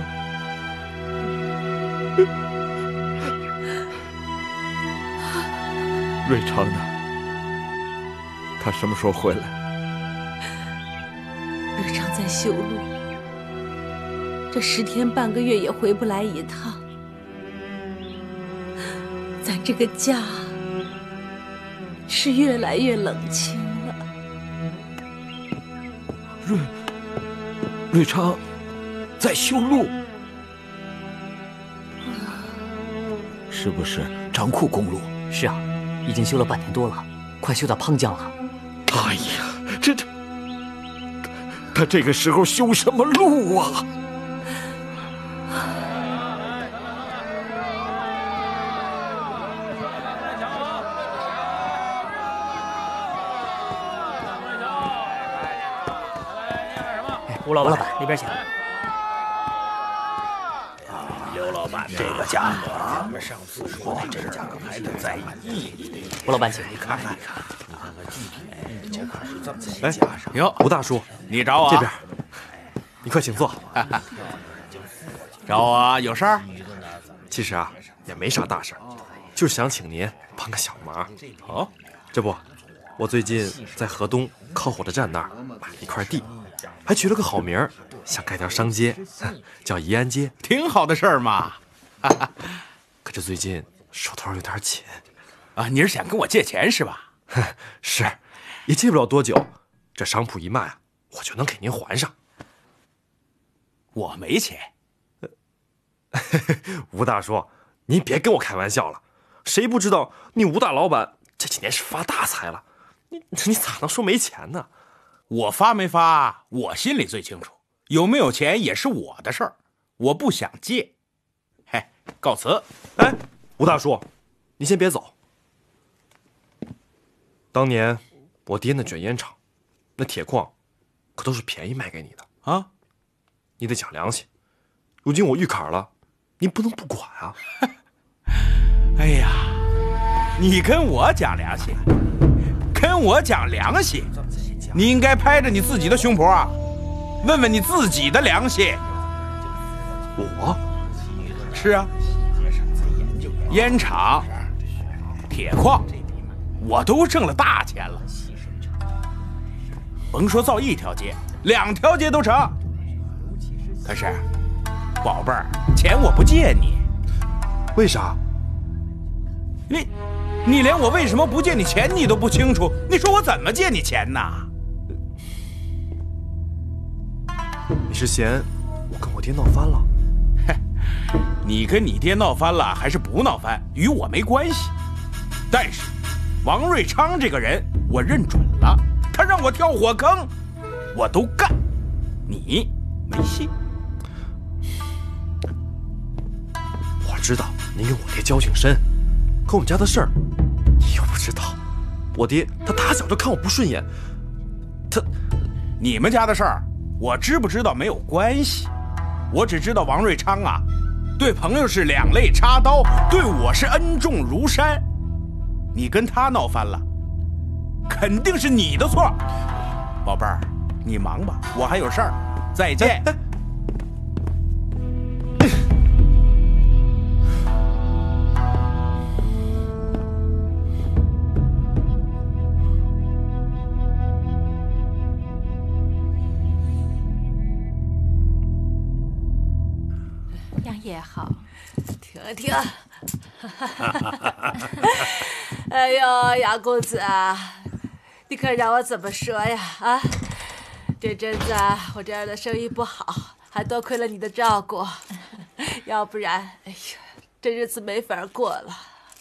瑞昌呢？他什么时候回来？ 瑞昌在修路，这10天半个月也回不来一趟。咱这个家是越来越冷清了。 瑞昌在修路，是不是张库公路？ 是啊，已经修了半年多了，快修到滂江了。 哎呀，他这个时候修什么路啊？ 吴老板，里边请。 刘老板，这个价格，咱们上次说的这价格还得再议。 吴老板，请你看看，你看看具体，这可是这么哎， 加上。 哟， 吴大叔， 你找我这边，你快请坐。 找我有事儿？ 其实啊，也没啥大事儿，就是想请您帮个小忙。 哦， 这不，我最近在河东靠火车站那儿买了一块地，还取了个好名儿，想盖条商街，叫宜安街， 挺好的事儿嘛。 可这最近手头有点紧啊，你是想跟我借钱是吧？ 是，也借不了多久，这商铺一卖啊，我就能给您还上。 我没钱。 吴大叔，您别跟我开玩笑了，谁不知道你吴大老板这几年是发大财了？你咋能说没钱呢？ 我发没发，我心里最清楚。有没有钱也是我的事儿，我不想借。嘿，告辞。 哎，吴大叔，你先别走。当年我爹那卷烟厂，那铁矿，可都是便宜卖给你的啊！ 你得讲良心。如今我遇坎了，您不能不管啊！ 哎呀，你跟我讲良心，跟我讲良心，你应该拍着你自己的胸脯啊，问问你自己的良心。 我？ 是啊，烟厂、铁矿，我都挣了大钱了。甭说造一条街，2条街都成。可是，宝贝儿，钱我不借你。 为啥？ 你连我为什么不借你钱你都不清楚，你说我怎么借你钱呢？ 你是嫌我跟我爹闹翻了？ 你跟你爹闹翻了还是不闹翻，与我没关系。但是，王瑞昌这个人我认准了，他让我跳火坑，我都干。你没戏。 我知道您跟我爹交情深，可我们家的事儿你又不知道。我爹他打小就看我不顺眼， 你们家的事儿我知不知道没有关系，我只知道王瑞昌啊，对朋友是两肋插刀，对我是恩重如山。你跟他闹翻了，肯定是你的错。宝贝儿，你忙吧，我还有事儿，再见。 杨爷好，停。哎呦，杨公子啊，你可让我怎么说呀？啊，这阵子我这儿的生意不好，还多亏了你的照顾，要不然，哎呀，这日子没法过了。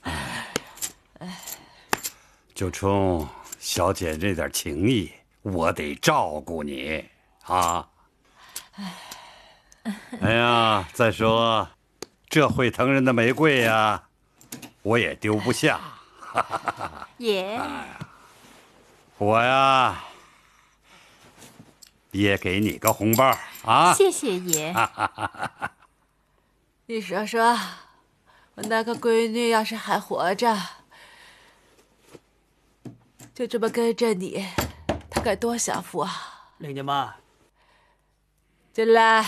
就冲小姐这点情谊，我得照顾你啊。哎呀，再说这会疼人的玫瑰呀，我也丢不下。 爷， 我呀，也给你个红包啊！ 谢谢爷。 你说说，我那个闺女要是还活着，就这么跟着你，她该多享福啊！ 令娘妈， 进来。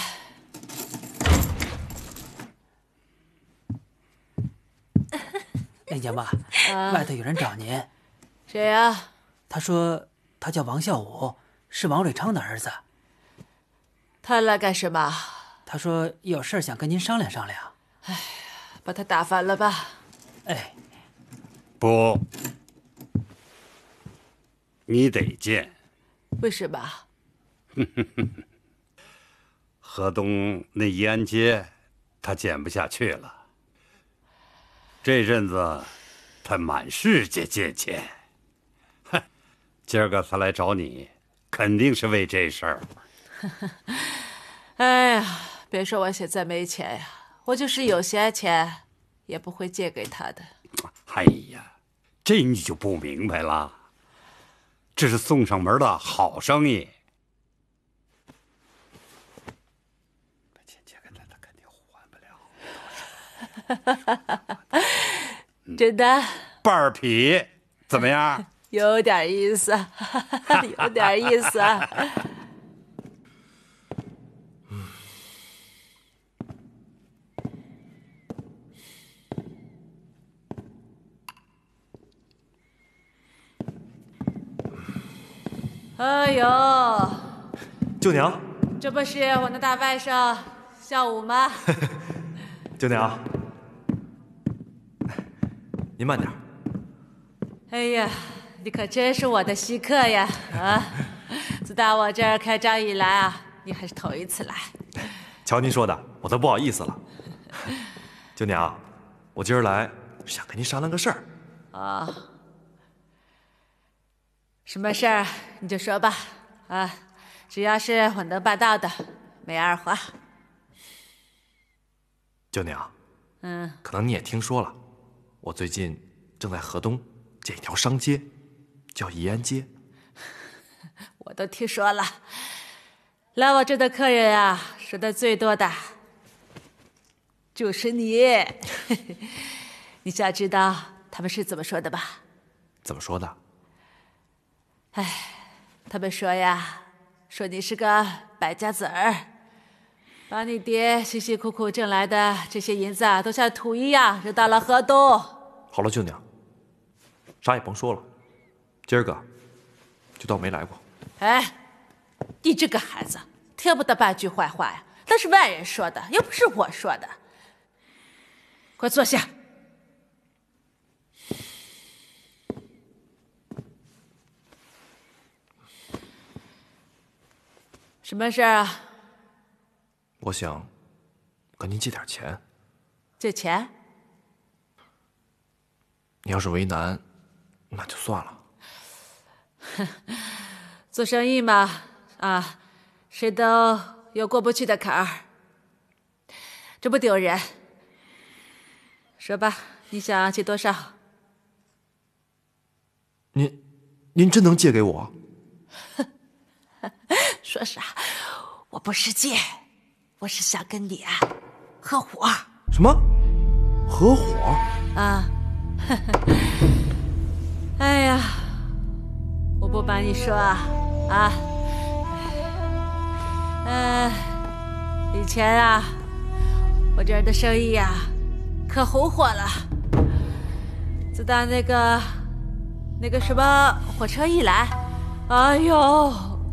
令娘妈，外头有人找您。 谁呀？ 他说他叫王孝武，是王瑞昌的儿子。 他来干什么？ 他说有事想跟您商量商量。 哎呀，把他打发了吧。 哎， 不，你得见。 为什么？ 河东那宜安街，他建不下去了。这阵子，他满世界借钱。哼，今儿个他来找你，肯定是为这事儿。 哎呀， 别说我现在没钱呀，我就是有些钱，也不会借给他的。 哎呀，这你就不明白了，这是送上门的好生意。把钱借给他，他肯定还不了。 真的？ 半匹，怎么样？ 有点意思，有点意思。哎呦， 舅娘， 这不是我那大外甥小武吗？ 舅娘，您慢点。 哎呀，你可真是我的稀客呀！啊，自打我这儿开张以来啊，你还是头一次来。 瞧您说的，我都不好意思了。舅娘，我今儿来是想跟您商量个事儿。 啊，什么事儿你就说吧。啊，只要是我能办到的，没二话。 舅娘，可能你也听说了，我最近正在河东建一条商街，叫宜安街。 我都听说了，来我这的客人啊，说的最多的就是你。你想知道他们是怎么说的吧？ 怎么说的？ 哎，他们说呀，说你是个败家子儿，把你爹辛辛苦苦挣来的这些银子啊，都像土一样扔到了河东。 好了，舅娘，啥也甭说了，今儿个就当没来过。 哎，你这个孩子听不得半句坏话呀，那是外人说的，又不是我说的。快坐下。什么事儿啊？ 我想跟您借点钱。 借钱？ 你要是为难，那就算了。 做生意嘛，啊，谁都有过不去的坎儿，这不丢人。说吧，你想借多少？ 您真能借给我？ 说啥？我不是借，我是想跟你啊合伙。 什么？合伙？ 啊！哎呀，我不瞒你说啊，以前啊，我这儿的生意呀，可红火了。自打那个什么火车一来，哎呦！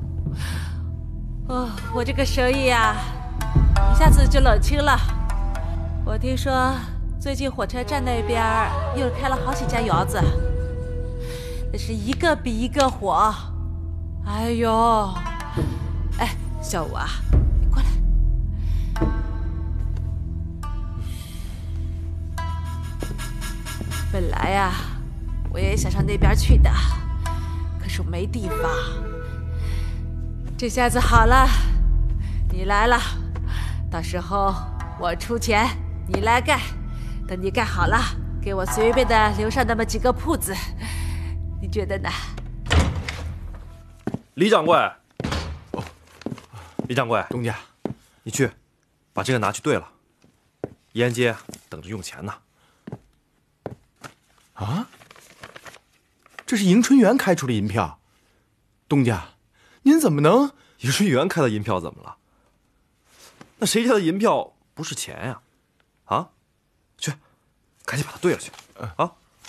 我这个生意啊，一下子就冷清了。我听说最近火车站那边又开了好几家窑子，那是一个比一个火。哎呦，哎，小武啊，你过来。本来呀，我也想上那边去的，可是我没地方。这下子好了，你来了，到时候我出钱，你来盖。等你盖好了，给我随便的留上那么几个铺子，你觉得呢？ 李掌柜，李掌柜， 东家， 你去把这个拿去兑了。宜安街等着用钱呢。 啊？这是迎春园开出的银票，东家。您怎么能？ 迎春园开的银票怎么了？那谁家的银票不是钱呀？啊，去，赶紧把它兑了去。啊，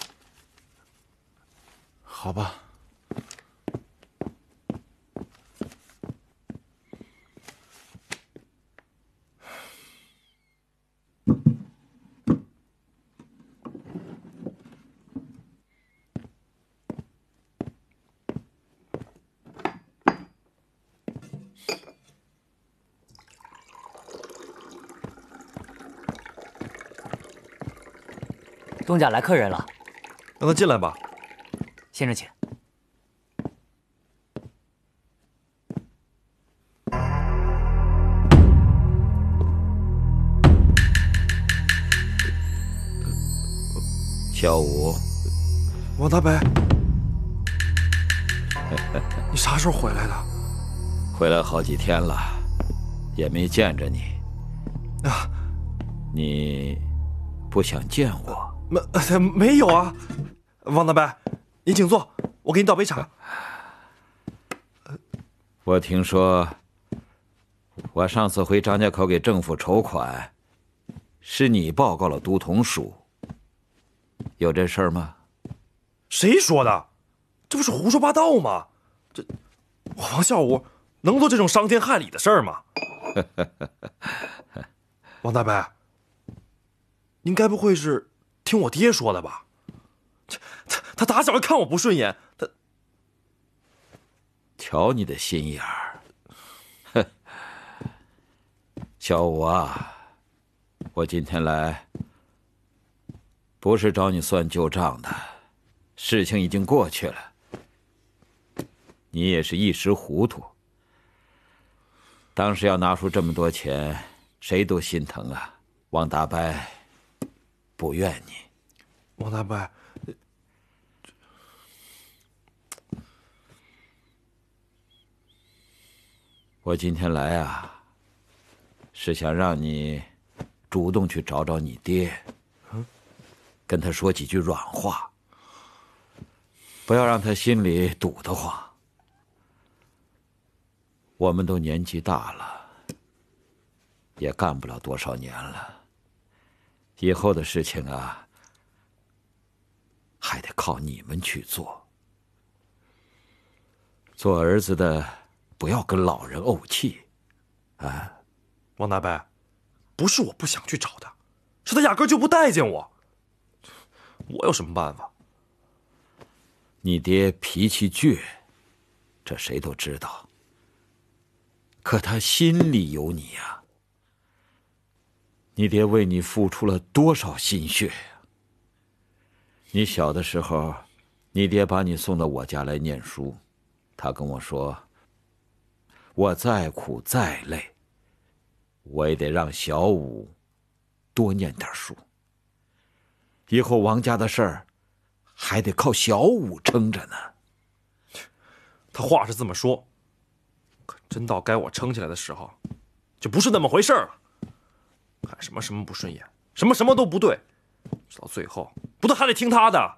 好吧。 东家来客人了， 让他进来吧。 先生请。 小武， 王大伯，你啥时候回来的？ 回来好几天了，也没见着你。 啊， 你不想见我？ 没有啊，王大伯，您请坐，我给你倒杯茶。 我听说，我上次回张家口给政府筹款，是你报告了都统署，有这事儿吗？ 谁说的？这不是胡说八道吗？这王小武能做这种伤天害理的事儿吗？王大伯，您该不会是听我爹说的吧？他打小就看我不顺眼，他瞧你的心眼儿。哼，小武啊，我今天来不是找你算旧账的，事情已经过去了，你也是一时糊涂。当时要拿出这么多钱，谁都心疼啊。王大伯不怨你。 王大伯， 我今天来啊，是想让你主动去找找你爹，跟他说几句软话，不要让他心里堵得慌。我们都年纪大了，也干不了多少年了，以后的事情啊，还得靠你们去做。做儿子的不要跟老人怄气，啊！ 王大伯，不是我不想去找他，是他压根就不待见我。我有什么办法？ 你爹脾气倔，这谁都知道。可他心里有你呀。你爹为你付出了多少心血呀！你小的时候，你爹把你送到我家来念书，他跟我说，我再苦再累，我也得让小武多念点书。以后王家的事儿，还得靠小武撑着呢。 他话是这么说，可真到该我撑起来的时候，就不是那么回事了。看什么不顺眼，什么都不对，直到最后，不都还得听他的？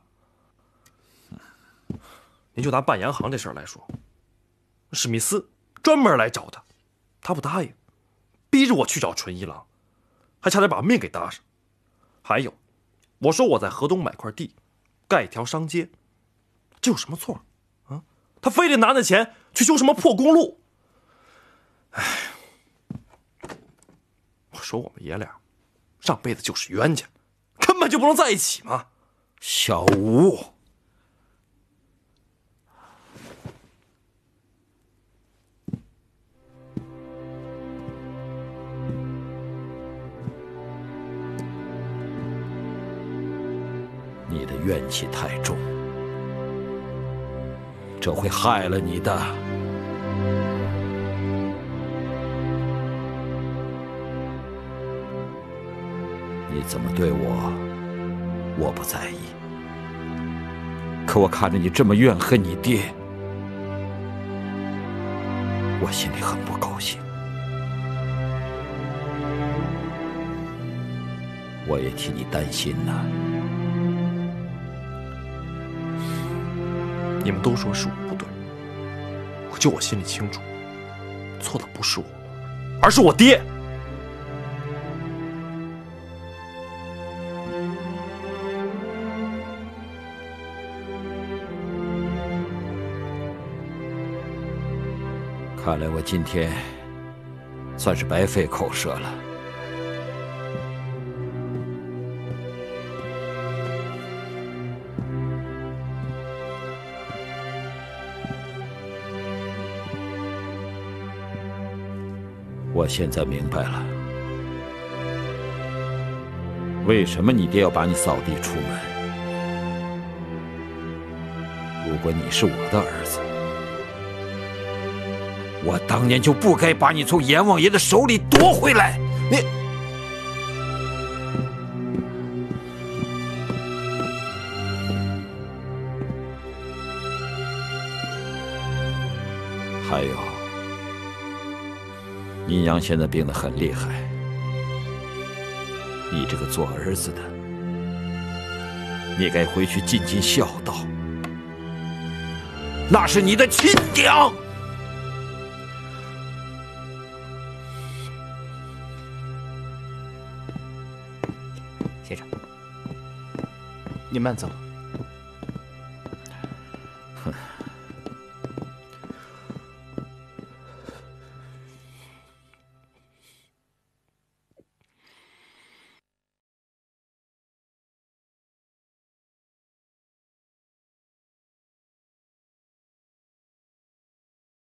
您就拿办洋行这事儿来说，史密斯专门来找他，他不答应，逼着我去找纯一郎，还差点把命给搭上。还有，我说我在河东买块地，盖一条商街，这有什么错啊？他非得拿那钱去修什么破公路。哎，我说我们爷俩上辈子就是冤家，根本就不能在一起嘛。 小吴，你的怨气太重，这会害了你的。你怎么对我，我不在意。可我看着你这么怨恨你爹，我心里很不高兴。我也替你担心呐。 你们都说是我不对，可就我心里清楚，错的不是我，而是我爹。 看来我今天算是白费口舌了。我现在明白了，为什么你爹要把你扫地出门。如果你是我的儿子，我当年就不该把你从阎王爷的手里夺回来。 还有，你娘现在病得很厉害，你这个做儿子的，你该回去尽尽孝道。那是你的亲娘。 歇着。 你慢走。